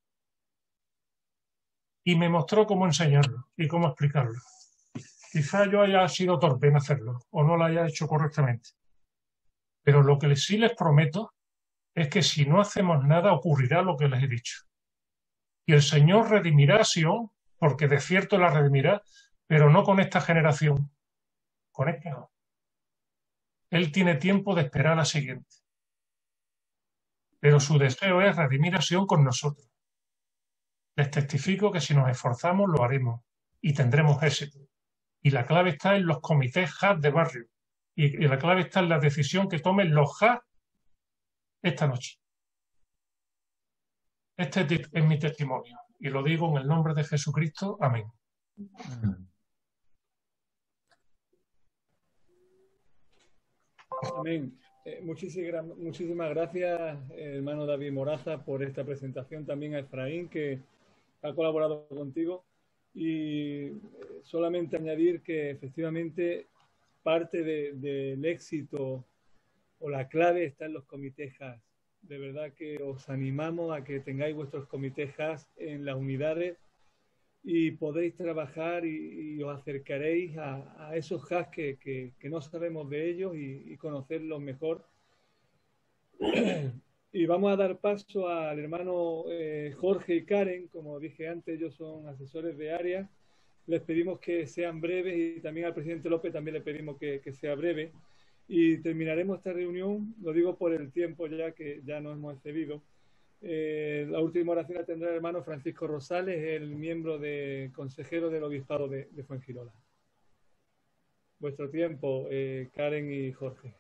y me mostró cómo enseñarlo y cómo explicarlo. Quizá yo haya sido torpe en hacerlo o no lo haya hecho correctamente, pero lo que sí les prometo es que si no hacemos nada ocurrirá lo que les he dicho. Y el Señor redimirá a Sion, porque de cierto la redimirá, pero no con esta generación, con esta no. Él tiene tiempo de esperar a la siguiente. Pero su deseo es redimir a Sion con nosotros. Les testifico que si nos esforzamos lo haremos y tendremos éxito. Y la clave está en los comités HAT de barrio. Y la clave está en la decisión que tomen los HAT esta noche. Este es mi testimonio y lo digo en el nombre de Jesucristo. Amén. Amén. Muchísimas gracias, hermano David Moraza, por esta presentación. También a Efraín, que ha colaborado contigo. Y solamente añadir que efectivamente parte del éxito o la clave está en los comités HAS. De verdad que os animamos a que tengáis vuestros comités HAS en las unidades y podéis trabajar y os acercaréis a esos HAS que no sabemos de ellos y conocerlos mejor. Y vamos a dar paso al hermano Jorge y Karen. Como dije antes, ellos son asesores de área. Les pedimos que sean breves y también al presidente López también le pedimos que sea breve. Y terminaremos esta reunión, lo digo por el tiempo ya que ya nos hemos excedido. La última oración la tendrá el hermano Francisco Rosales, el miembro consejero del Obispado de Fuengirola. Vuestro tiempo, Karen y Jorge.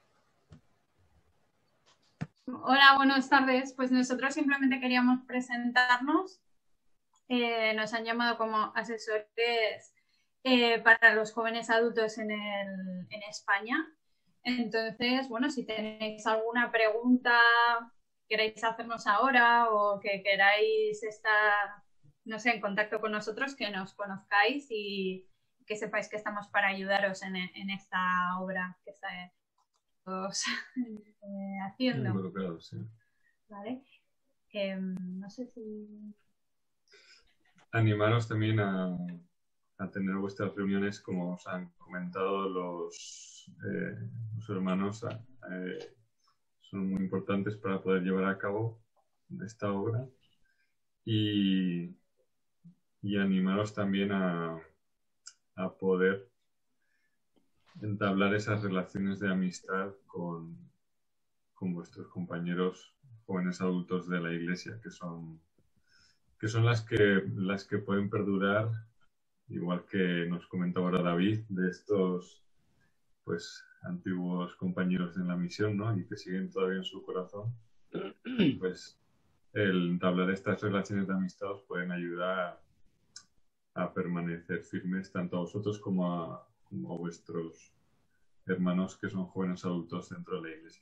Hola, buenas tardes. Pues nosotros simplemente queríamos presentarnos. Nos han llamado como asesores para los jóvenes adultos en España. Entonces, bueno, si tenéis alguna pregunta, queréis hacernos ahora o que queráis estar, no sé, en contacto con nosotros, que nos conozcáis y que sepáis que estamos para ayudaros en esta obra que estamos haciendo. Involucrados, sí. ¿Vale? No sé si... Animaros también a tener vuestras reuniones, como os han comentado los hermanos, son muy importantes para poder llevar a cabo esta obra y animaros también a poder entablar esas relaciones de amistad con vuestros compañeros jóvenes adultos de la Iglesia, que son las que pueden perdurar. Igual que nos comentaba ahora David, de estos pues antiguos compañeros en la misión, ¿no? Y que siguen todavía en su corazón, pues el entablar estas relaciones de amistad os pueden ayudar a permanecer firmes tanto a vosotros como a vuestros hermanos que son jóvenes adultos dentro de la Iglesia.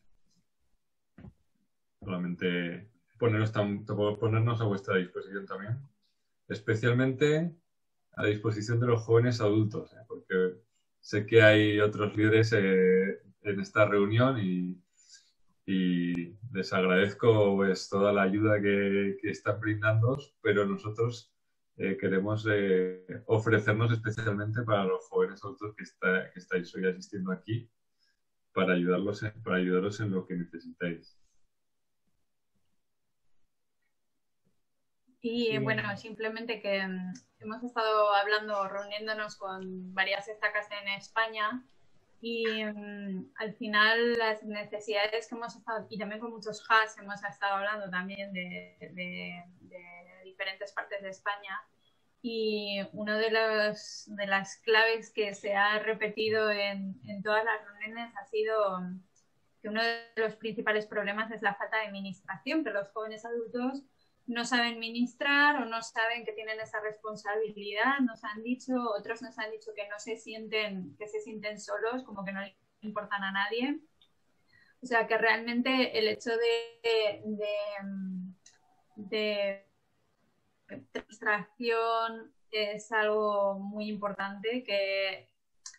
Solamente ponernos a vuestra disposición también, especialmente a disposición de los jóvenes adultos, porque sé que hay otros líderes en esta reunión y les agradezco pues toda la ayuda que están brindando, pero nosotros queremos ofrecernos especialmente para los jóvenes adultos que estáis hoy asistiendo aquí para ayudaros en lo que necesitáis. Y bueno, simplemente que hemos estado reuniéndonos con varias estacas en España y al final las necesidades que hemos estado, y también con muchos HAS hemos estado hablando también de diferentes partes de España, y una de las claves que se ha repetido en todas las reuniones ha sido que uno de los principales problemas es la falta de ministración, que los jóvenes adultos no saben ministrar o no saben que tienen esa responsabilidad, otros nos han dicho que se sienten solos, como que no le importan a nadie. O sea que realmente el hecho de distracción es algo muy importante que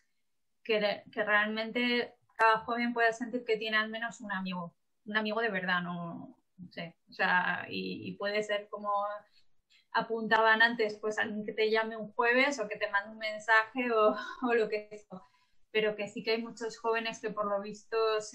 realmente cada joven pueda sentir que tiene al menos un amigo de verdad, no sé, o sea, y puede ser como apuntaban antes, pues alguien que te llame un jueves o que te mande un mensaje o lo que sea, pero que sí que hay muchos jóvenes que por lo visto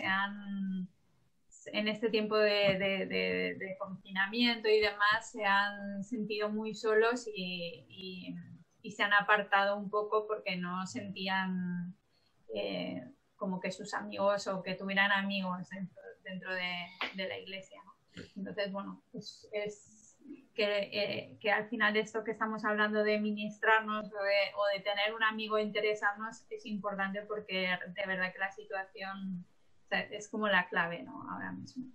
en este tiempo de confinamiento y demás se han sentido muy solos y se han apartado un poco porque no sentían como que sus amigos o que tuvieran amigos dentro de la iglesia, ¿no? Entonces, bueno, es que al final esto que estamos hablando de ministrarnos o de tener un amigo e interesarnos es importante porque de verdad que la situación, o sea, es como la clave, ¿no? Ahora mismo.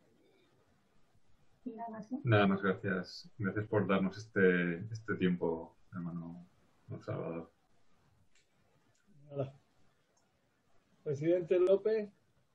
Y nada más, ¿no? Nada más, gracias. Gracias por darnos este tiempo, hermano Salvador. Hola. Presidente López.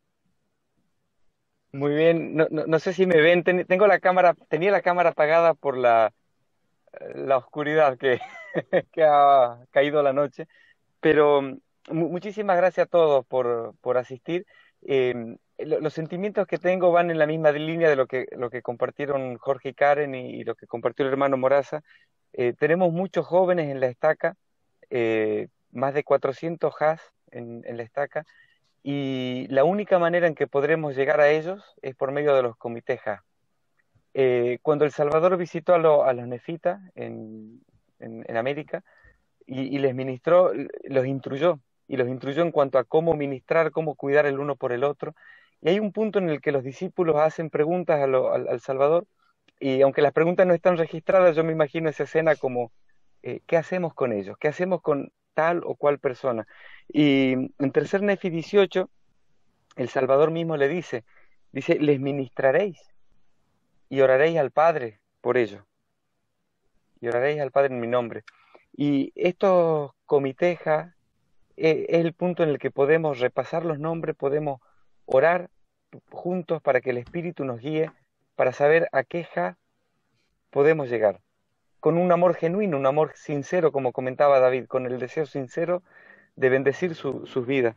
Muy bien, no sé si me ven, tenía la cámara apagada por la oscuridad que ha caído la noche, pero muchísimas gracias a todos por asistir. Los sentimientos que tengo van en la misma línea de lo que compartieron Jorge y Karen y lo que compartió el hermano Moraza. Tenemos muchos jóvenes en la estaca, más de 400 HAS en la estaca, y la única manera en que podremos llegar a ellos es por medio de los comités HAS. Cuando El Salvador visitó a los nefitas en América y les ministró, los instruyó en cuanto a cómo ministrar, cómo cuidar el uno por el otro. Y hay un punto en el que los discípulos hacen preguntas al Salvador, y aunque las preguntas no están registradas, yo me imagino esa escena como, ¿qué hacemos con ellos? ¿Qué hacemos con tal o cual persona? Y en Tercer Nefi 18, el Salvador mismo le dice, les ministraréis y oraréis al Padre por ello. Y oraréis al Padre en mi nombre. Y estos comités es el punto en el que podemos repasar los nombres, podemos orar juntos para que el Espíritu nos guíe, para saber a qué podemos llegar. Con un amor genuino, un amor sincero, como comentaba David, con el deseo sincero de bendecir sus vidas.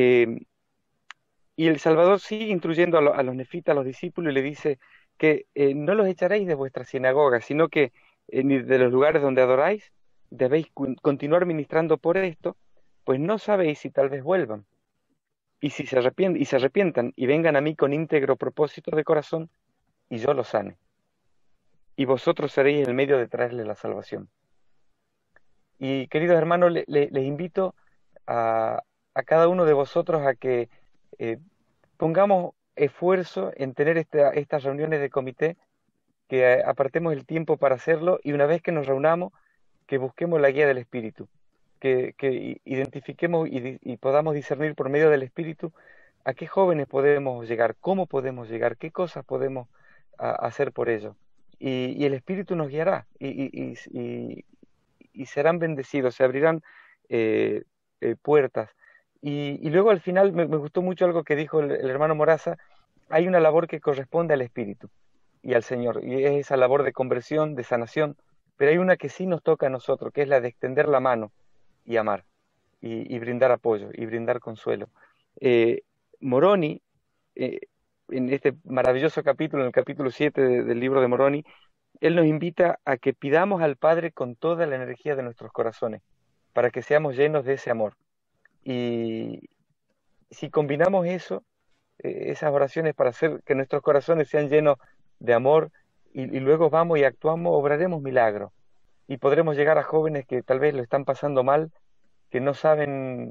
Y el Salvador sigue instruyendo a los nefitas, a los discípulos, y le dice que no los echaréis de vuestras sinagogas, sino que ni de los lugares donde adoráis, debéis continuar ministrando por esto, pues no sabéis si tal vez vuelvan. Y si se arrepientan y vengan a mí con íntegro propósito de corazón, y yo los sane. Y vosotros seréis el medio de traerles la salvación. Y queridos hermanos, les invito a cada uno de vosotros a que pongamos esfuerzo en tener estas reuniones de comité, que apartemos el tiempo para hacerlo, y una vez que nos reunamos, que busquemos la guía del Espíritu, que identifiquemos y podamos discernir por medio del Espíritu a qué jóvenes podemos llegar, cómo podemos llegar, qué cosas podemos hacer por ellos. Y el Espíritu nos guiará y serán bendecidos, se abrirán puertas. Y luego al final me gustó mucho algo que dijo el hermano Moraza. Hay una labor que corresponde al Espíritu y al Señor, y es esa labor de conversión, de sanación, pero hay una que sí nos toca a nosotros, que es la de extender la mano y amar, y brindar apoyo, y brindar consuelo. Moroni, en este maravilloso capítulo, en el capítulo 7 del libro de Moroni, él nos invita a que pidamos al Padre con toda la energía de nuestros corazones, para que seamos llenos de ese amor. Y si combinamos eso, esas oraciones para hacer que nuestros corazones sean llenos de amor, y luego vamos y actuamos, obraremos milagros. Y podremos llegar a jóvenes que tal vez lo están pasando mal, que no saben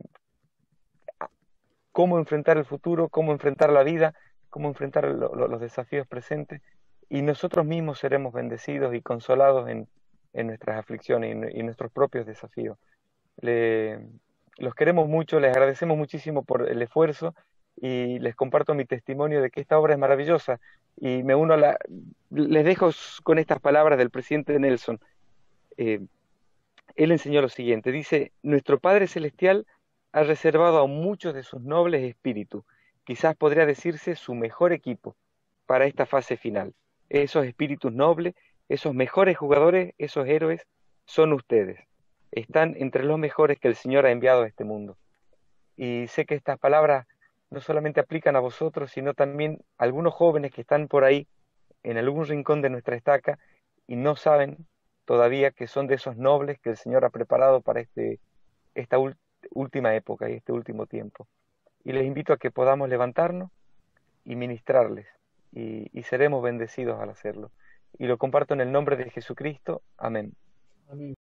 cómo enfrentar el futuro, cómo enfrentar la vida, cómo enfrentar los desafíos presentes, y nosotros mismos seremos bendecidos y consolados en nuestras aflicciones y en nuestros propios desafíos. Los queremos mucho, les agradecemos muchísimo por el esfuerzo, y les comparto mi testimonio de que esta obra es maravillosa y me uno les dejo con estas palabras del presidente Nelson. Él enseñó lo siguiente, dice: nuestro Padre Celestial ha reservado a muchos de sus nobles espíritus, quizás podría decirse su mejor equipo, para esta fase final. Esos espíritus nobles, esos mejores jugadores, esos héroes, son ustedes. Están entre los mejores que el Señor ha enviado a este mundo. Y sé que estas palabras no solamente aplican a vosotros, sino también a algunos jóvenes que están por ahí, en algún rincón de nuestra estaca, y no saben todavía que son de esos nobles que el Señor ha preparado para esta última época y este último tiempo. Y les invito a que podamos levantarnos y ministrarles, y seremos bendecidos al hacerlo. Y lo comparto en el nombre de Jesucristo. Amén. Amén.